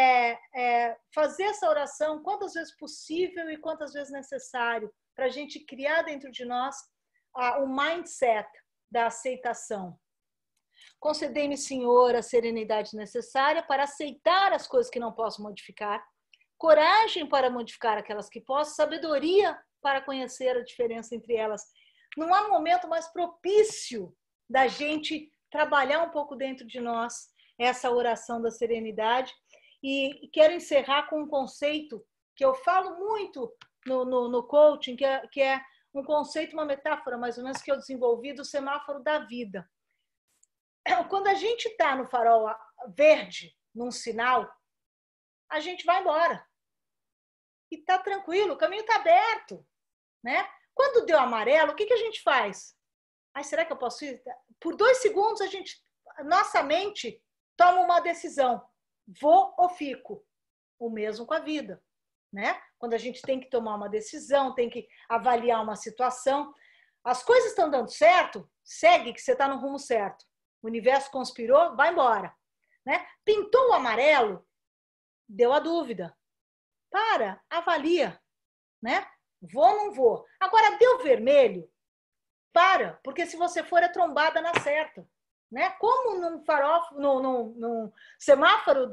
fazer essa oração quantas vezes possível e quantas vezes necessário, para a gente criar dentro de nós o mindset da aceitação. Concedei-me, Senhor, a serenidade necessária para aceitar as coisas que não posso modificar, coragem para modificar aquelas que posso, sabedoria para conhecer a diferença entre elas. Não há momento mais propício da gente trabalhar um pouco dentro de nós essa oração da serenidade E quero encerrar com um conceito que eu falo muito no coaching, que é um conceito, uma metáfora mais ou menos que eu desenvolvi do semáforo da vida. Quando a gente está no farol verde, num sinal, a gente vai embora. E está tranquilo, o caminho está aberto, né? Quando deu amarelo, o que a gente faz? Será que eu posso ir? Por 2 segundos, nossa mente toma uma decisão. Vou ou fico? O mesmo com a vida, né? Quando a gente tem que tomar uma decisão, tem que avaliar uma situação. As coisas estão dando certo, segue que você está no rumo certo. O universo conspirou, vai embora, né? Pintou o amarelo, deu a dúvida. Avalia, né? Vou ou não vou? Agora, deu vermelho, porque se você for é trombada na certa, né? Como num num semáforo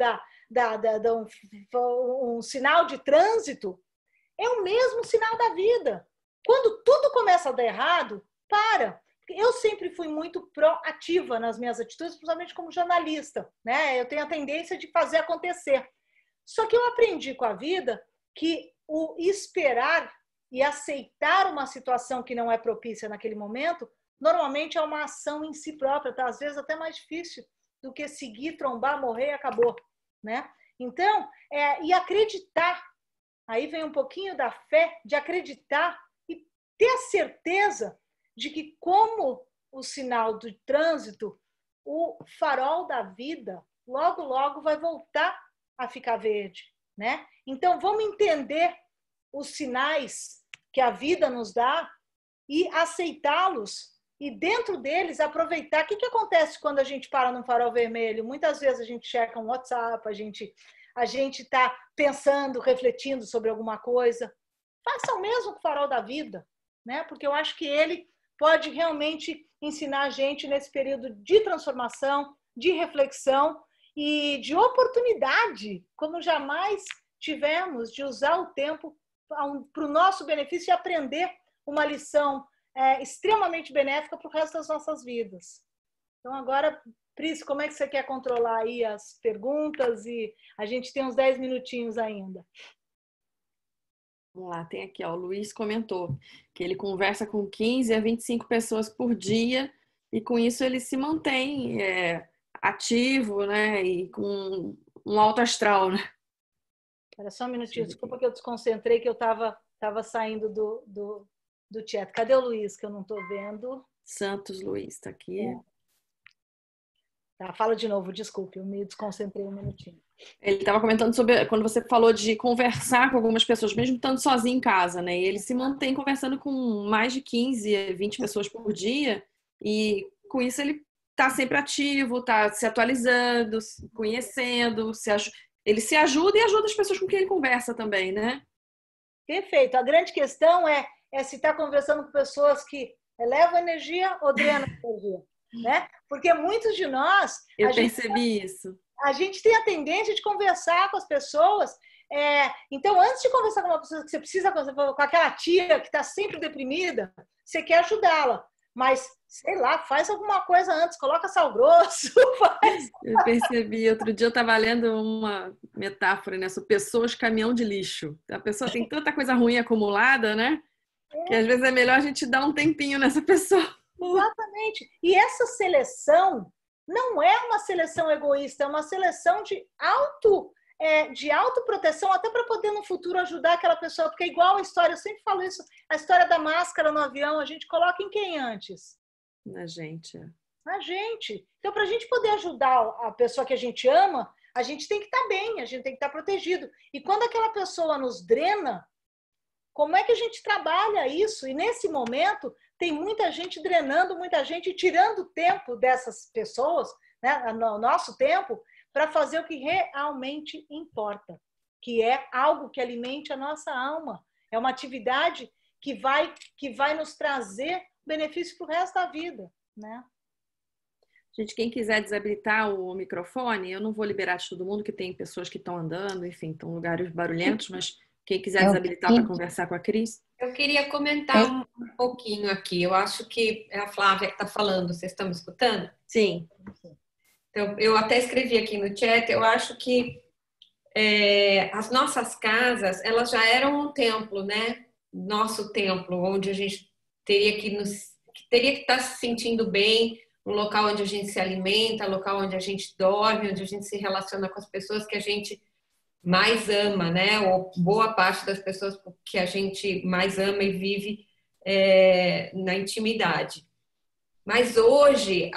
um sinal de trânsito, é o mesmo sinal da vida. Quando tudo começa a dar errado, Eu sempre fui muito proativa nas minhas atitudes, principalmente como jornalista, né? Eu tenho a tendência de fazer acontecer. Só que eu aprendi com a vida que o esperar e aceitar uma situação que não é propícia naquele momento, normalmente é uma ação em si própria, tá? Às vezes até mais difícil do que seguir, trombar, morrer e acabou, né? Então, e acreditar, aí vem um pouquinho da fé, de acreditar e ter a certeza de que, como o sinal do trânsito, o farol da vida logo, logo vai voltar a ficar verde, né? Então, vamos entender os sinais que a vida nos dá e aceitá-los e, dentro deles, aproveitar. O que acontece quando a gente para num farol vermelho? Muitas vezes a gente checa um WhatsApp, a gente está pensando, refletindo sobre alguma coisa. Faça o mesmo com o farol da vida, né? Porque eu acho que ele pode realmente ensinar a gente nesse período de transformação, de reflexão e de oportunidade, como jamais tivemos, de usar o tempo para o nosso benefício e aprender uma lição extremamente benéfica para o resto das nossas vidas. Então, agora, Pris, como é que você quer controlar aí as perguntas? E a gente tem uns 10 minutinhos ainda.
Vamos lá, tem aqui, ó, o Luiz comentou que ele conversa com 15 a 25 pessoas por dia e com isso ele se mantém ativo, né, e com um alto astral, né?
Espera só um minutinho, desculpa que eu desconcentrei, que eu estava saindo do chat. Cadê o Luiz, que eu não estou vendo?
Santos Luiz, está aqui.
Tá, fala de novo, desculpe, eu me desconcentrei um minutinho.
Ele estava comentando sobre quando você falou de conversar com algumas pessoas, mesmo estando sozinho em casa, né? E ele se mantém conversando com mais de 15, 20 pessoas por dia, e com isso ele está sempre ativo, está se atualizando, se conhecendo, ele se ajuda e ajuda as pessoas com quem ele conversa também, né?
Perfeito. A grande questão é se está conversando com pessoas que elevam energia ou drenam energia, né? Porque muitos de nós...
Eu percebi isso.
A gente tem a tendência de conversar com as pessoas. Então, antes de conversar com uma pessoa que você precisa conversar com aquela tia que está sempre deprimida, você quer ajudá-la. Mas, sei lá, faz alguma coisa antes, coloca sal grosso.
Eu percebi. Outro dia eu estava lendo uma metáfora, né? Sobre pessoas caminhão de lixo. A pessoa tem tanta coisa ruim acumulada, né? Que às vezes é melhor a gente dar um tempinho nessa pessoa.
Exatamente. E essa seleção não é uma seleção egoísta, é uma seleção de autoproteção, até para poder no futuro ajudar aquela pessoa, porque é igual a história, eu sempre falo isso, a história da máscara no avião, a gente coloca em quem antes?
Na gente.
Na gente. Então, para a gente poder ajudar a pessoa que a gente ama, a gente tem que estar bem, a gente tem que estar protegido. E quando aquela pessoa nos drena, como é que a gente trabalha isso? E nesse momento, tem muita gente drenando, muita gente tirando o tempo dessas pessoas, né, no nosso tempo, para fazer o que realmente importa, que é algo que alimente a nossa alma. É uma atividade que vai nos trazer benefício para o resto da vida, né?
Gente, quem quiser desabilitar o microfone, eu não vou liberar de todo mundo, que tem pessoas que estão andando, enfim, estão em lugares barulhentos, mas quem quiser desabilitar para conversar com a Cris.
Eu queria comentar um pouquinho aqui. Eu acho que é a Flávia que está falando. Vocês estão me escutando?
Sim.
Então, eu até escrevi aqui no chat. Eu acho que as nossas casas, elas já eram um templo, né? Nosso templo, onde a gente teria que estar se sentindo bem, um local onde a gente se alimenta, um local onde a gente dorme, onde a gente se relaciona com as pessoas que a gente mais ama, né? Ou boa parte das pessoas que a gente mais ama e vive na intimidade. Mas hoje,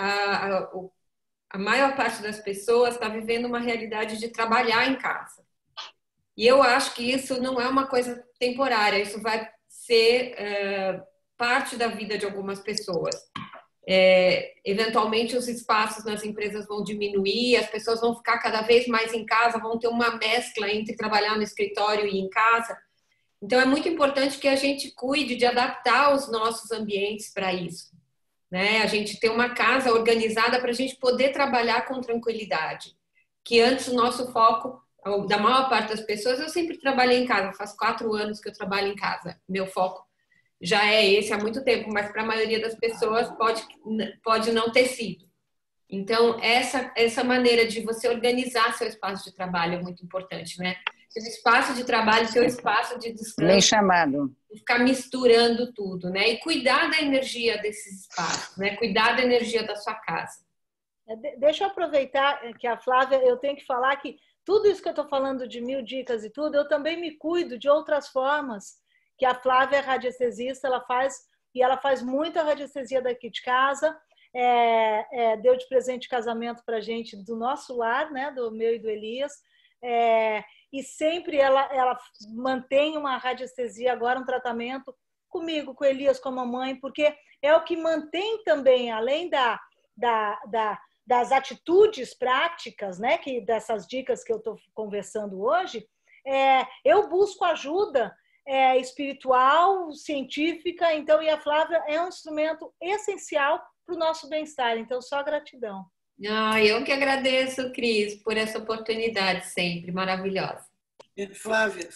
a maior parte das pessoas está vivendo uma realidade de trabalhar em casa. E eu acho que isso não é uma coisa temporária, isso vai ser parte da vida de algumas pessoas. Eventualmente, os espaços nas empresas vão diminuir, as pessoas vão ficar cada vez mais em casa, vão ter uma mescla entre trabalhar no escritório e em casa. Então, é muito importante que a gente cuide de adaptar os nossos ambientes para isso, né? A gente ter uma casa organizada para a gente poder trabalhar com tranquilidade. Que antes o nosso foco, da maior parte das pessoas, eu sempre trabalhei em casa, faz 4 anos que eu trabalho em casa. Meu foco já é esse há muito tempo, mas para a maioria das pessoas pode não ter sido. Então, essa maneira de você organizar seu espaço de trabalho é muito importante, né? Seu espaço de trabalho, seu espaço de descanso.
Bem chamado.
Ficar misturando tudo, né? E cuidar da energia desses espaços, né? Cuidar da energia da sua casa.
Deixa eu aproveitar que a Flávia, eu tenho que falar que tudo isso que eu estou falando de 1000 dicas e tudo, eu também me cuido de outras formas, que a Flávia é radiestesista, ela faz muita radiestesia daqui de casa, deu de presente de casamento para a gente do nosso lar, né? Do meu e do Elias, e sempre ela mantém uma radiestesia, agora um tratamento comigo, com o Elias, com a mamãe, porque é o que mantém também, além das atitudes práticas, né, dessas dicas que eu estou conversando hoje, eu busco ajuda espiritual, científica, então, e a Flávia é um instrumento essencial para o nosso bem-estar, então só gratidão.
Eu que agradeço, Cris, por essa oportunidade sempre, maravilhosa.
Flávia,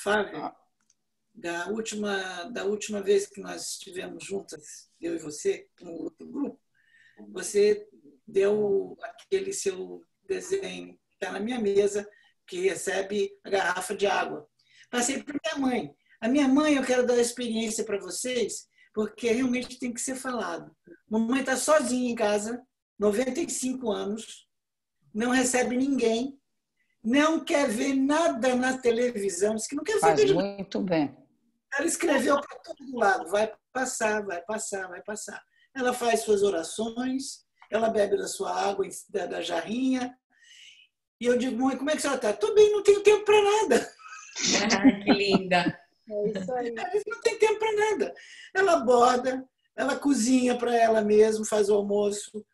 da última vez que nós estivemos juntas, eu e você, no outro grupo, você deu aquele seu desenho que está na minha mesa, que recebe a garrafa de água. Passei para minha mãe. A minha mãe, eu quero dar a experiência para vocês, porque realmente tem que ser falado. Mamãe está sozinha em casa, 95 anos, não recebe ninguém, não quer ver nada na televisão, diz que não quer saber de nada.
Muito bem.
Ela escreveu para todo lado, vai passar, vai passar, vai passar. Ela faz suas orações, ela bebe da sua água, da jarrinha. E eu digo, mãe, como é que a senhora está? Estou bem, não tenho tempo para nada.
Que linda.
É isso aí.
Ela não tem tempo para nada. Ela borda, ela cozinha para ela mesma, faz o almoço,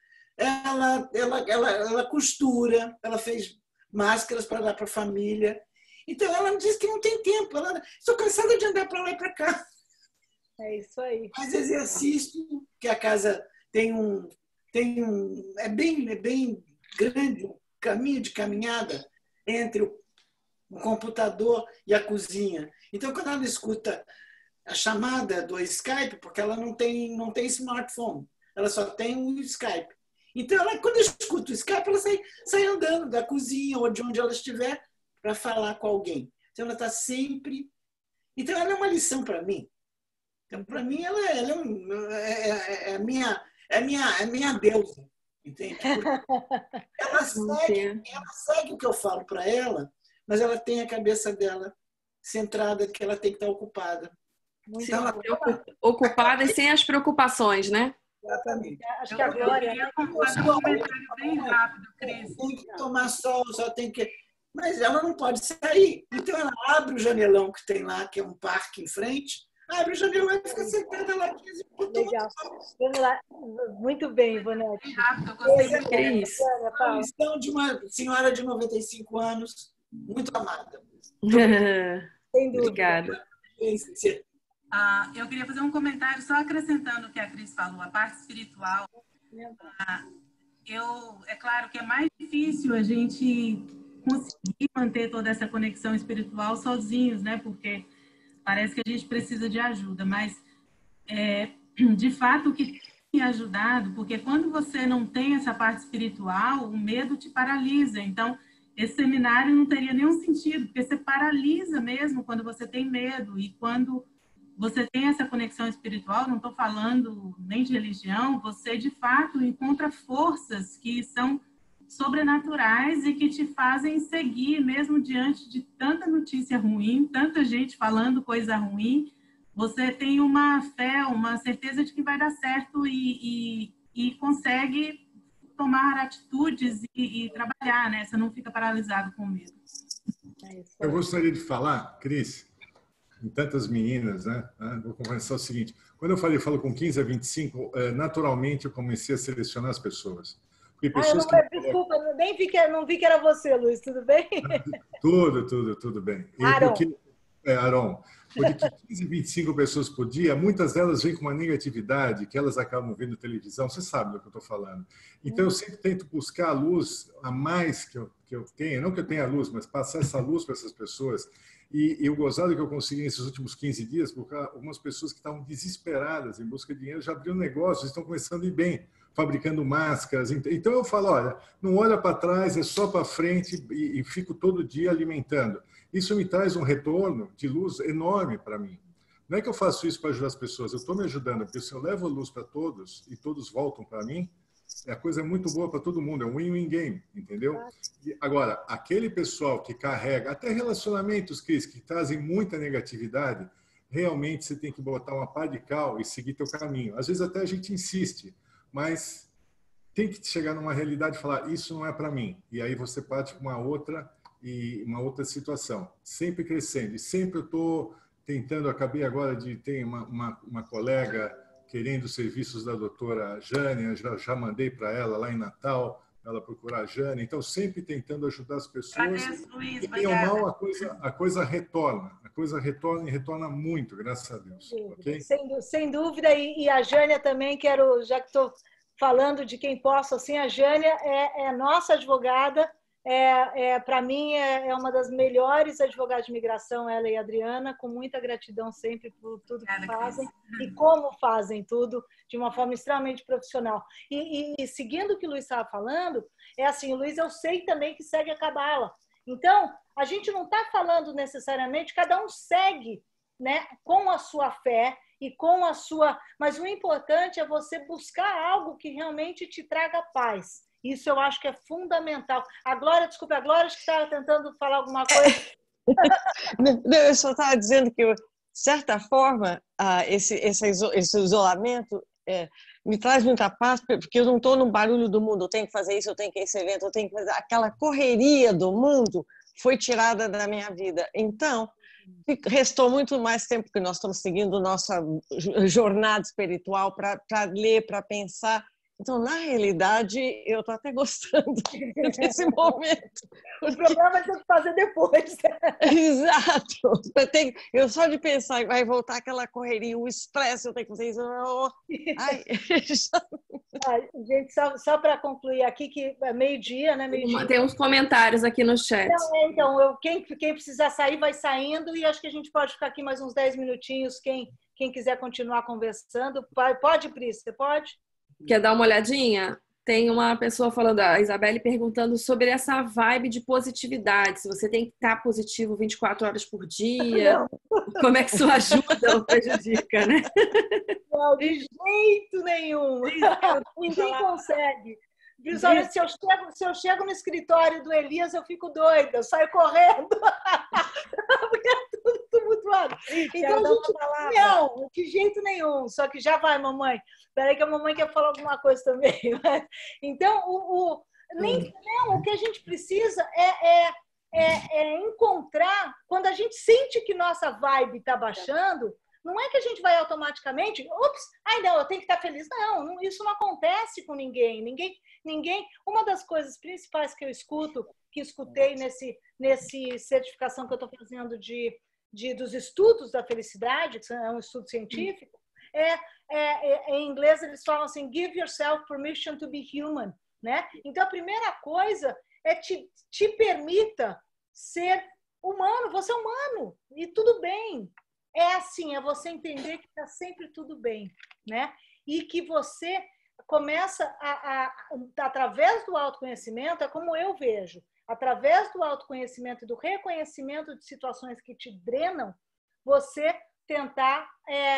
ela costura, ela fez máscaras para dar para a família. Então, ela diz que não tem tempo. Estou cansada de andar para lá e para cá.
É isso aí.
Faz exercício, que a casa é bem grande, um caminho de caminhada entre o computador e a cozinha. Então, quando ela escuta a chamada do Skype, porque ela não tem smartphone, ela só tem o Skype. Então, quando ela escuta o Skype, ela sai andando da cozinha ou de onde ela estiver para falar com alguém. Então, ela está sempre... Então, ela é uma lição para mim. Então, para mim, ela é a minha deusa, entende? Ela segue o que eu falo para ela, mas ela tem a cabeça dela centrada, que ela tem que estar ocupada.
Então, ocupada e sem as preocupações, né?
Exatamente.
Acho que agora...
Eu queria fazer um comentário bem rápido, Cris.
Tem que tomar sol, só tem que... Mas ela não pode sair. Então, ela abre o janelão que tem lá, que é um parque em frente, abre o janelão e fica sentada lá.
Legal. Vamos lá. Muito bem, Ivonete.
Rápido, eu gostei muito.
É isso.
A lição de uma senhora de 95 anos, muito amada.
Sem dúvida.
Obrigada.
Eu queria fazer um comentário só acrescentando o que a Cris falou, a parte espiritual. É claro que é mais difícil a gente conseguir manter toda essa conexão espiritual sozinhos, né? Porque parece que a gente precisa de ajuda, mas de fato o que tem ajudado, porque quando você não tem essa parte espiritual, o medo te paralisa. Então, esse seminário não teria nenhum sentido, porque você paralisa mesmo quando você tem medo e quando você tem essa conexão espiritual, não estou falando nem de religião, você de fato encontra forças que são sobrenaturais e que te fazem seguir, mesmo diante de tanta notícia ruim, tanta gente falando coisa ruim, você tem uma fé, uma certeza de que vai dar certo e consegue tomar atitudes e trabalhar, né? Você não fica paralisado com medo.
Eu gostaria de falar, Cris, em tantas meninas, né? Vou começar o seguinte. Quando eu falo com 15 a 25, naturalmente eu comecei a selecionar as pessoas.
Desculpa, não vi que era você, Luiz, tudo bem?
Tudo bem. Aron, porque 15, 25 pessoas por dia, muitas delas vêm com uma negatividade que elas acabam vendo televisão, você sabe do que eu estou falando. Então, eu sempre tento buscar a luz a mais que eu tenha, não que eu tenha luz, mas passar essa luz para essas pessoas. E o gozado que eu consegui nesses últimos 15 dias, porque algumas pessoas que estavam desesperadas em busca de dinheiro já abriram negócios, estão começando a ir bem, fabricando máscaras. Então eu falo, olha, não olha para trás, é só para frente e fico todo dia alimentando. Isso me traz um retorno de luz enorme para mim. Não é que eu faço isso para ajudar as pessoas, eu estou me ajudando, porque se eu levo a luz para todos e todos voltam para mim, a coisa é muito boa para todo mundo, é um win-win game, entendeu? E agora, aquele pessoal que carrega, até relacionamentos, Cris, que trazem muita negatividade, realmente você tem que botar uma pá de cal e seguir teu caminho. Às vezes até a gente insiste, mas tem que chegar numa realidade e falar, isso não é para mim. E aí você parte para uma outra situação, sempre crescendo. E sempre eu estou tentando, acabei agora de ter uma colega querendo os serviços da doutora Jânia, já mandei para ela lá em Natal, ela procurar a Jânia, então sempre tentando ajudar as pessoas.
Luiz,
e bem ou mal, a coisa retorna, e retorna muito, graças a Deus. Okay?
Sem dúvida, e a Jânia também, já que estou falando de quem posso, assim, a Jânia é nossa advogada, para mim é uma das melhores advogadas de imigração, ela e a Adriana, com muita gratidão sempre por tudo que fazem e como fazem tudo de uma forma extremamente profissional. E seguindo o que o Luiz estava falando, assim, o Luiz eu sei também que segue a Cabala. Então, a gente não está falando necessariamente, cada um segue, né, com a sua fé e com a sua... Mas o importante é você buscar algo que realmente te traga paz. Isso eu acho que é fundamental. A Glória, desculpa, a Glória que estava tentando falar alguma coisa.
Não, eu só estava dizendo que, de certa forma, esse isolamento me traz muita paz, porque eu não estou no barulho do mundo, eu tenho que fazer isso, eu tenho que ir a esse evento, eu tenho que fazer... Aquela correria do mundo foi tirada da minha vida. Então, restou muito mais tempo que nós estamos seguindo nossa jornada espiritual para ler, para pensar. Então, na realidade, eu estou até gostando desse momento.
O problema é ter que fazer depois.
Exato. Eu só de pensar, vai voltar aquela correria, o estresse, eu tenho que fazer isso. Ai,
gente, só para concluir aqui, que é meio-dia, né?
Tem uns comentários aqui no chat.
Então, quem precisar sair, vai saindo, e acho que a gente pode ficar aqui mais uns 10 minutinhos, quem quiser continuar conversando. Pode, Pris, você pode?
Quer dar uma olhadinha? Tem uma pessoa falando, a Isabelle perguntando sobre essa vibe de positividade. Se você tem que estar positivo 24 horas por dia, como é que isso ajuda ou prejudica, né?
Não, de jeito nenhum. Ninguém consegue. Principalmente se eu chego no escritório do Elias, eu fico doida, eu saio correndo. Porque é tudo tumultuado. Então, não, de jeito nenhum. Só que já vai, mamãe. Espera aí que a mamãe quer falar alguma coisa também. Então, o que a gente precisa é encontrar, quando a gente sente que nossa vibe está baixando, não é que a gente vai automaticamente, não, eu tenho que estar feliz. Não, isso não acontece com ninguém. Ninguém. Uma das coisas principais que eu escutei nesse certificação que eu estou fazendo dos estudos da felicidade, que é um estudo científico, em inglês eles falam assim, give yourself permission to be human, né? Então a primeira coisa é te permita ser humano, você é humano, e tudo bem. É assim, é você entender que está sempre tudo bem, né? E que você começa através do autoconhecimento, é como eu vejo, através do autoconhecimento e do reconhecimento de situações que te drenam, você tentar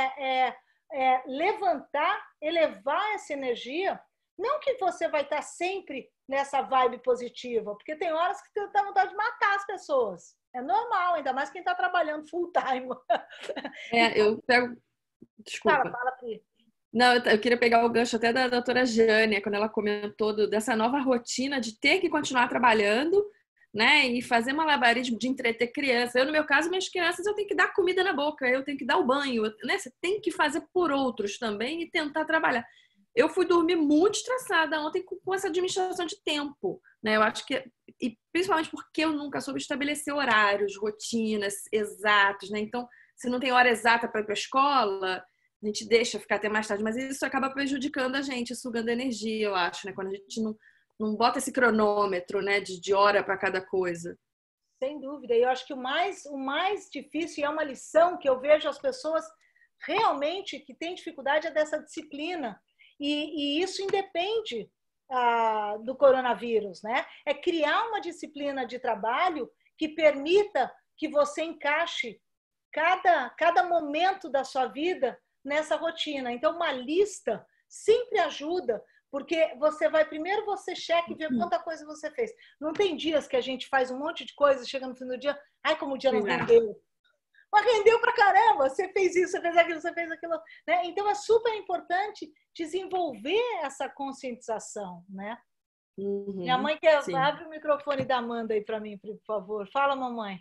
levantar, elevar essa energia. Não que você vai estar sempre nessa vibe positiva, porque tem horas que você dá vontade de matar as pessoas. É normal, ainda mais quem está trabalhando full time.
Eu pego... Desculpa.
Fala, Pri.
Não, eu queria pegar o gancho até da doutora Jânia, quando ela comentou dessa nova rotina de ter que continuar trabalhando, né, e fazer malabarismo de entreter criança. Eu, no meu caso, minhas crianças, eu tenho que dar comida na boca, eu tenho que dar o banho, né? Você tem que fazer por outros também e tentar trabalhar. Eu fui dormir muito estressada ontem com essa administração de tempo, né? Eu acho que, e principalmente porque eu nunca soube estabelecer horários, rotinas exatos, né? Então, se não tem hora exata para ir para a escola, a gente deixa ficar até mais tarde, mas isso acaba prejudicando a gente, sugando energia, eu acho, né? Quando a gente não bota esse cronômetro, né, de hora para cada coisa.
Sem dúvida. E eu acho que o mais difícil, e é uma lição que eu vejo as pessoas realmente que têm dificuldade, é dessa disciplina. E isso independe do coronavírus, né? É criar uma disciplina de trabalho que permita que você encaixe cada momento da sua vida nessa rotina. Então, uma lista sempre ajuda, porque primeiro você checa e vê quanta coisa você fez. Não tem dias que a gente faz um monte de coisa, chega no fim do dia, ai, como o dia não rendeu. Mas rendeu pra caramba, você fez isso, você fez aquilo, você fez aquilo. Né? Então, é super importante desenvolver essa conscientização, né? Minha mãe quer... Abre o microfone da Amanda aí para mim, por favor. Fala, mamãe.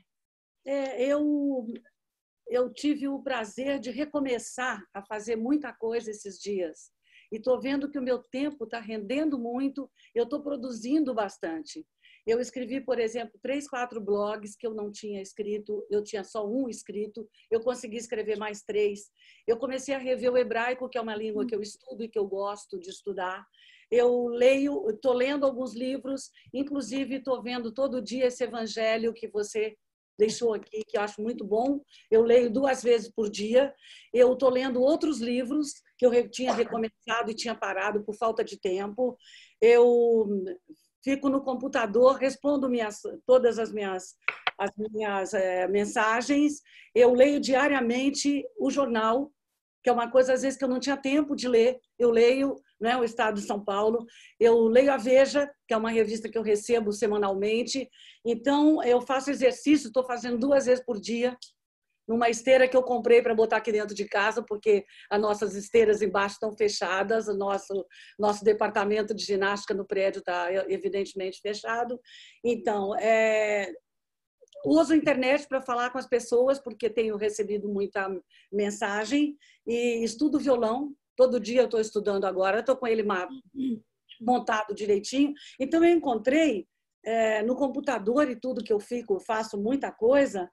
Eu tive o prazer de recomeçar a fazer muita coisa esses dias. E estou vendo que o meu tempo está rendendo muito, eu estou produzindo bastante. Eu escrevi, por exemplo, 3, 4 blogs que eu não tinha escrito, eu tinha só um escrito, eu consegui escrever mais 3. Eu comecei a rever o hebraico, que é uma língua que eu estudo e que eu gosto de estudar. Estou lendo alguns livros, inclusive estou vendo todo dia esse evangelho que você deixou aqui, que eu acho muito bom. Eu leio 2 vezes por dia. Eu estou lendo outros livros que eu tinha recomeçado e tinha parado por falta de tempo. Eu fico no computador, respondo todas as minhas mensagens. Eu leio diariamente o jornal, que é uma coisa, às vezes, que eu não tinha tempo de ler. Eu leio, né, o Estado de São Paulo. Eu leio a Veja, que é uma revista que eu recebo semanalmente. Então, eu faço exercício, estou fazendo 2 vezes por dia, numa esteira que eu comprei para botar aqui dentro de casa, porque as nossas esteiras embaixo estão fechadas, o nosso departamento de ginástica no prédio está evidentemente fechado. Então, uso a internet para falar com as pessoas, porque tenho recebido muita mensagem, e estudo violão. Todo dia eu estou estudando agora, estou com ele montado direitinho. Então, eu encontrei no computador e tudo que eu faço muita coisa.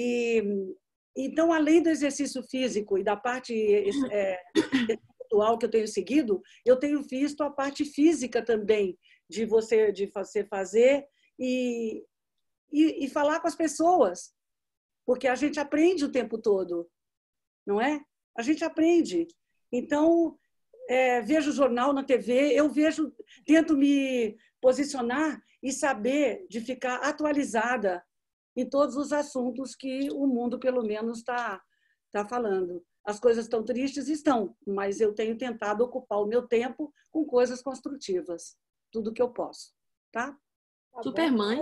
Então, além do exercício físico e da parte espiritual que eu tenho seguido, eu tenho visto a parte física também de você fazer e falar com as pessoas, porque a gente aprende o tempo todo, não é? A gente aprende. Então, vejo jornal na TV, tento me posicionar e saber de ficar atualizada em todos os assuntos que o mundo, pelo menos, está falando. As coisas estão tristes? Estão, mas eu tenho tentado ocupar o meu tempo com coisas construtivas, tudo que eu posso, tá?
Super mãe.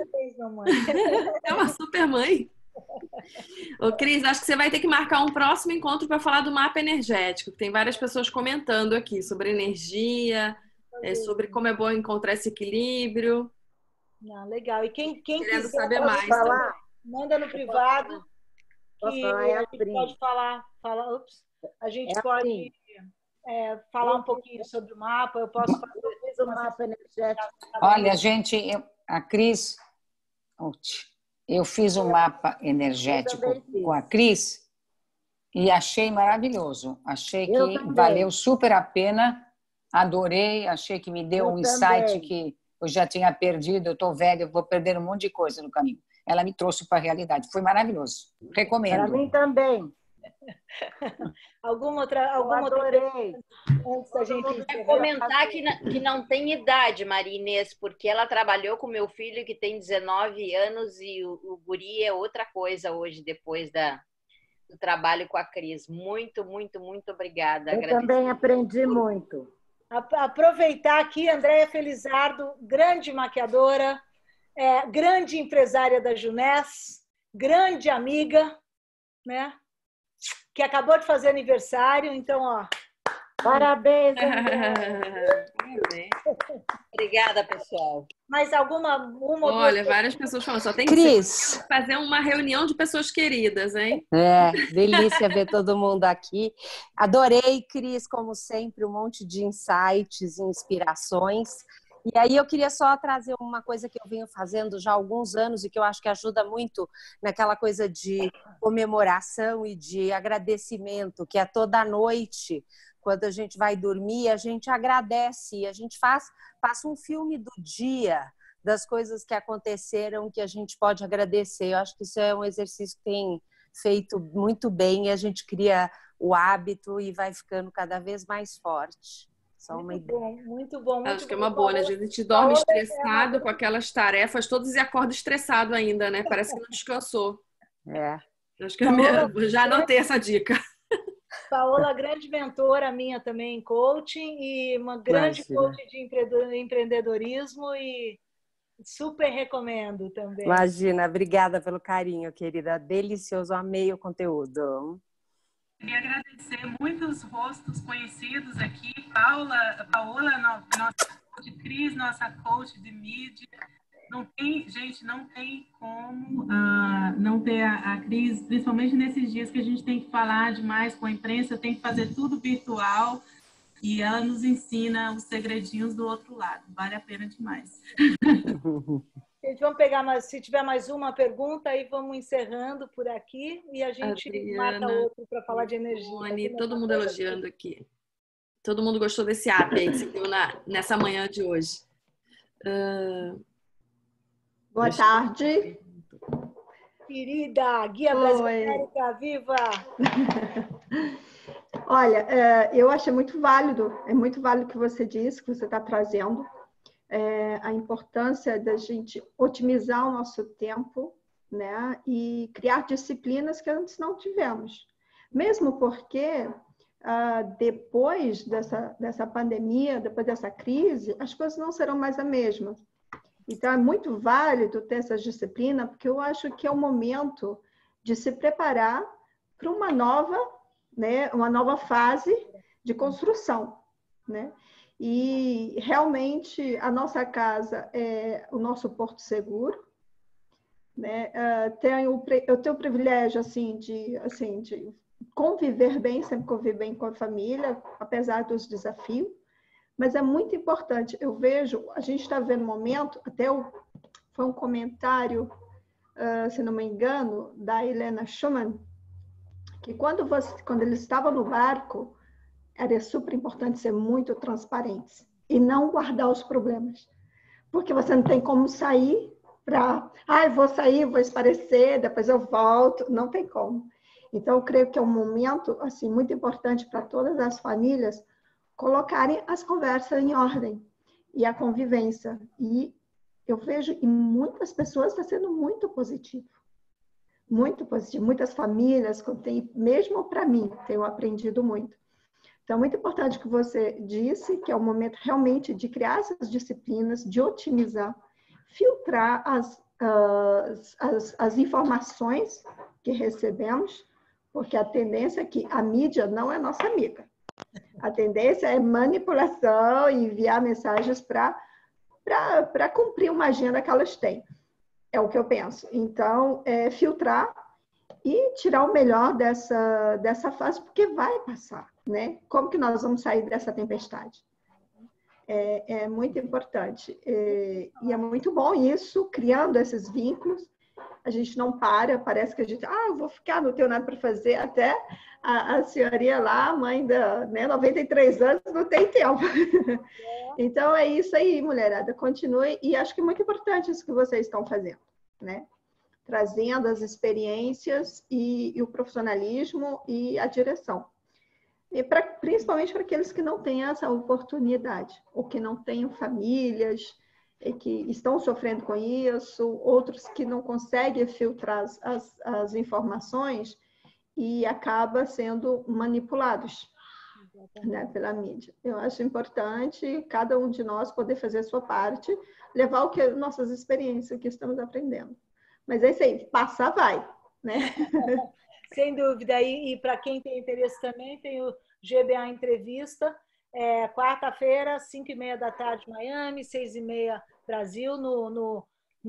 É uma super mãe. Ô, Cris, acho que você vai ter que marcar um próximo encontro para falar do mapa energético. Tem várias pessoas comentando aqui sobre energia, sobre como é bom encontrar esse equilíbrio.
Legal. E quem quiser
saber mais,
falar, manda no privado.
Posso falar?
A gente pode falar. A gente pode falar um pouquinho sobre o mapa. Eu posso fazer
o mapa energético.
Olha, gente, a Cris, eu fiz um mapa energético com a Cris e achei maravilhoso. Achei que valeu super a pena. Adorei, achei que me deu um insight que eu já tinha perdido. Eu estou velha, eu vou perder um monte de coisa no caminho. Ela me trouxe para a realidade. Foi maravilhoso. Recomendo.
Para mim também.
Alguma outra antes da gente
comentar que não tem idade, Maria Inês, porque ela trabalhou com meu filho que tem 19 anos e o guri é outra coisa hoje, depois do trabalho com a Cris. Muito, muito, muito obrigada.
Eu também aprendi muito.
Aproveitar aqui, Andréia Felizardo, grande maquiadora, grande empresária da Junés, grande amiga, né? Que acabou de fazer aniversário, então, ó.
Parabéns,
Obrigada, pessoal.
Mais alguma?
Olha, várias pessoas falam, só tem que fazer uma reunião de pessoas queridas, hein?
Delícia ver todo mundo aqui. Adorei, Cris, como sempre, um monte de insights e inspirações. E aí eu queria só trazer uma coisa que eu venho fazendo já há alguns anos e que eu acho que ajuda muito naquela coisa de comemoração e de agradecimento, que é toda noite, quando a gente vai dormir, a gente agradece, a gente passa um filme do dia, das coisas que aconteceram, que a gente pode agradecer. Eu acho que isso é um exercício que tem feito muito bem e a gente cria o hábito e vai ficando cada vez mais forte.
Muito bom.
Acho que é uma boa, né? A gente dorme estressado com aquelas tarefas todas e acorda estressado ainda, né? Parece que não descansou. Acho que eu já anotei essa dica.
Paola, grande mentora minha também em coaching e uma grande coach de empreendedorismo e super recomendo também.
Imagina, obrigada pelo carinho, querida. Delicioso, amei o conteúdo.
Queria agradecer muitos rostos conhecidos aqui. Paola, nossa coach, Cris, nossa coach de mídia. Não tem como não ter a Cris, principalmente nesses dias que a gente tem que falar demais com a imprensa, tem que fazer tudo virtual e ela nos ensina os segredinhos do outro lado. Vale a pena demais.
Gente, vamos pegar se tiver mais uma pergunta, aí vamos encerrando por aqui e a gente mata outro para falar de energia.
Todo mundo elogiando aqui. Todo mundo gostou desse app aí que você deu nessa manhã de hoje.
Boa tarde.
Querida, Guia Brasileira, viva!
Olha, eu achei muito válido, é muito válido o que você disse, que você está trazendo. A importância da gente otimizar o nosso tempo, né, e criar disciplinas que antes não tivemos. Mesmo porque, depois dessa pandemia, depois dessa crise, as coisas não serão mais as mesmas. Então, é muito válido ter essa disciplina, porque eu acho que é o momento de se preparar para uma nova fase de construção, né? E realmente a nossa casa é o nosso porto seguro, né? Eu tenho o privilégio assim de conviver bem, sempre conviver bem com a família, apesar dos desafios, mas é muito importante. Eu vejo, a gente está vendo um momento, foi um comentário, se não me engano, da Helena Schumann, que quando eles estavam no barco, era super importante ser muito transparente e não guardar os problemas. Porque você não tem como sair vou sair, vou esparecer, depois eu volto. Não tem como. Então, eu creio que é um momento assim, muito importante para todas as famílias colocarem as conversas em ordem e a convivência. E eu vejo em muitas pessoas está sendo muito positivo. Muito positivo. Muitas famílias, mesmo para mim, tenho aprendido muito. Então, é muito importante que você disse que é o momento realmente de criar essas disciplinas, de otimizar, filtrar as informações que recebemos, porque a tendência é que a mídia não é nossa amiga. A tendência é manipulação e enviar mensagens para cumprir uma agenda que elas têm. É o que eu penso. Então, filtrar e tirar o melhor dessa fase, porque vai passar, né? Como que nós vamos sair dessa tempestade? É muito importante. E é muito bom isso, criando esses vínculos. A gente não parece que a gente... eu vou ficar, não tenho nada para fazer. Até a senhoria lá, mãe da 93 anos, não tem tempo. Então, é isso aí, mulherada. Continue. E acho que é muito importante isso que vocês estão fazendo, né? trazendo as experiências e o profissionalismo e a direção. E principalmente para aqueles que não têm essa oportunidade, ou que não tenham famílias, e que estão sofrendo com isso, outros que não conseguem filtrar as informações e acabam sendo manipulados, né, pela mídia. Eu acho importante cada um de nós poder fazer a sua parte, levar o que nossas experiências, o que estamos aprendendo. Mas é isso aí, passar vai, né?
Sem dúvida. E para quem tem interesse também, tem o GBA Entrevista, quarta-feira, 5h30 da tarde, Miami, 6h30 Brasil, no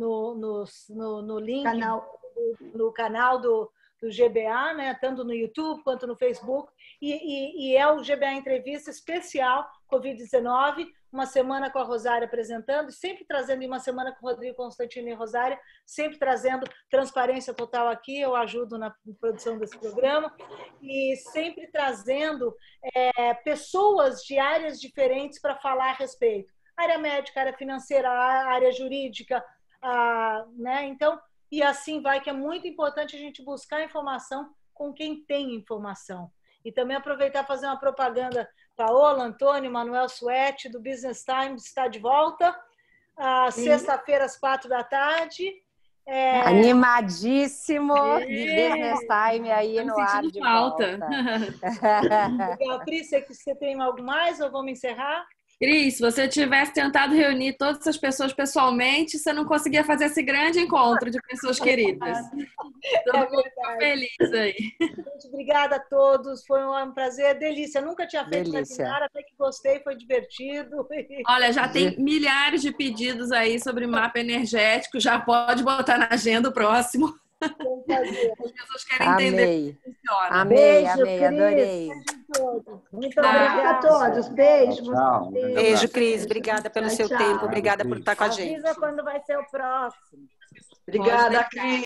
link, no canal do GBA, né? Tanto no YouTube quanto no Facebook. E é o GBA Entrevista especial Covid-19, uma semana com a Rosária apresentando, sempre trazendo, em uma semana com o Rodrigo Constantino e Rosária, sempre trazendo transparência total aqui, eu ajudo na produção desse programa, e sempre trazendo pessoas de áreas diferentes para falar a respeito. Área médica, área financeira, área jurídica, né? Então, e assim vai, que é muito importante a gente buscar informação com quem tem informação. E também aproveitar e fazer uma propaganda. Paola, Antônio, Manuel Suete, do Business Times, está de volta. Sexta-feira, às 4 da tarde.
Animadíssimo de Business Time aí no ar de volta.
Legal. Cris, você tem algo mais ou vamos encerrar?
Cris, se você tivesse tentado reunir todas essas pessoas pessoalmente, você não conseguia fazer esse grande encontro de pessoas queridas. Todo mundo ficou feliz aí.
Gente, obrigada a todos, foi um prazer, delícia. Eu nunca tinha feito webinar, até que gostei, foi divertido.
Olha, já tem milhares de pedidos aí sobre mapa energético, já pode botar na agenda o próximo. As pessoas querem entender como funciona.
Amei, adorei.
Muito obrigada a todos. Beijo.
Tchau. Beijo, Cris. Obrigada pelo seu tempo. Obrigada por estar com a gente.
Avisa quando vai ser o próximo.
Obrigada, Cris.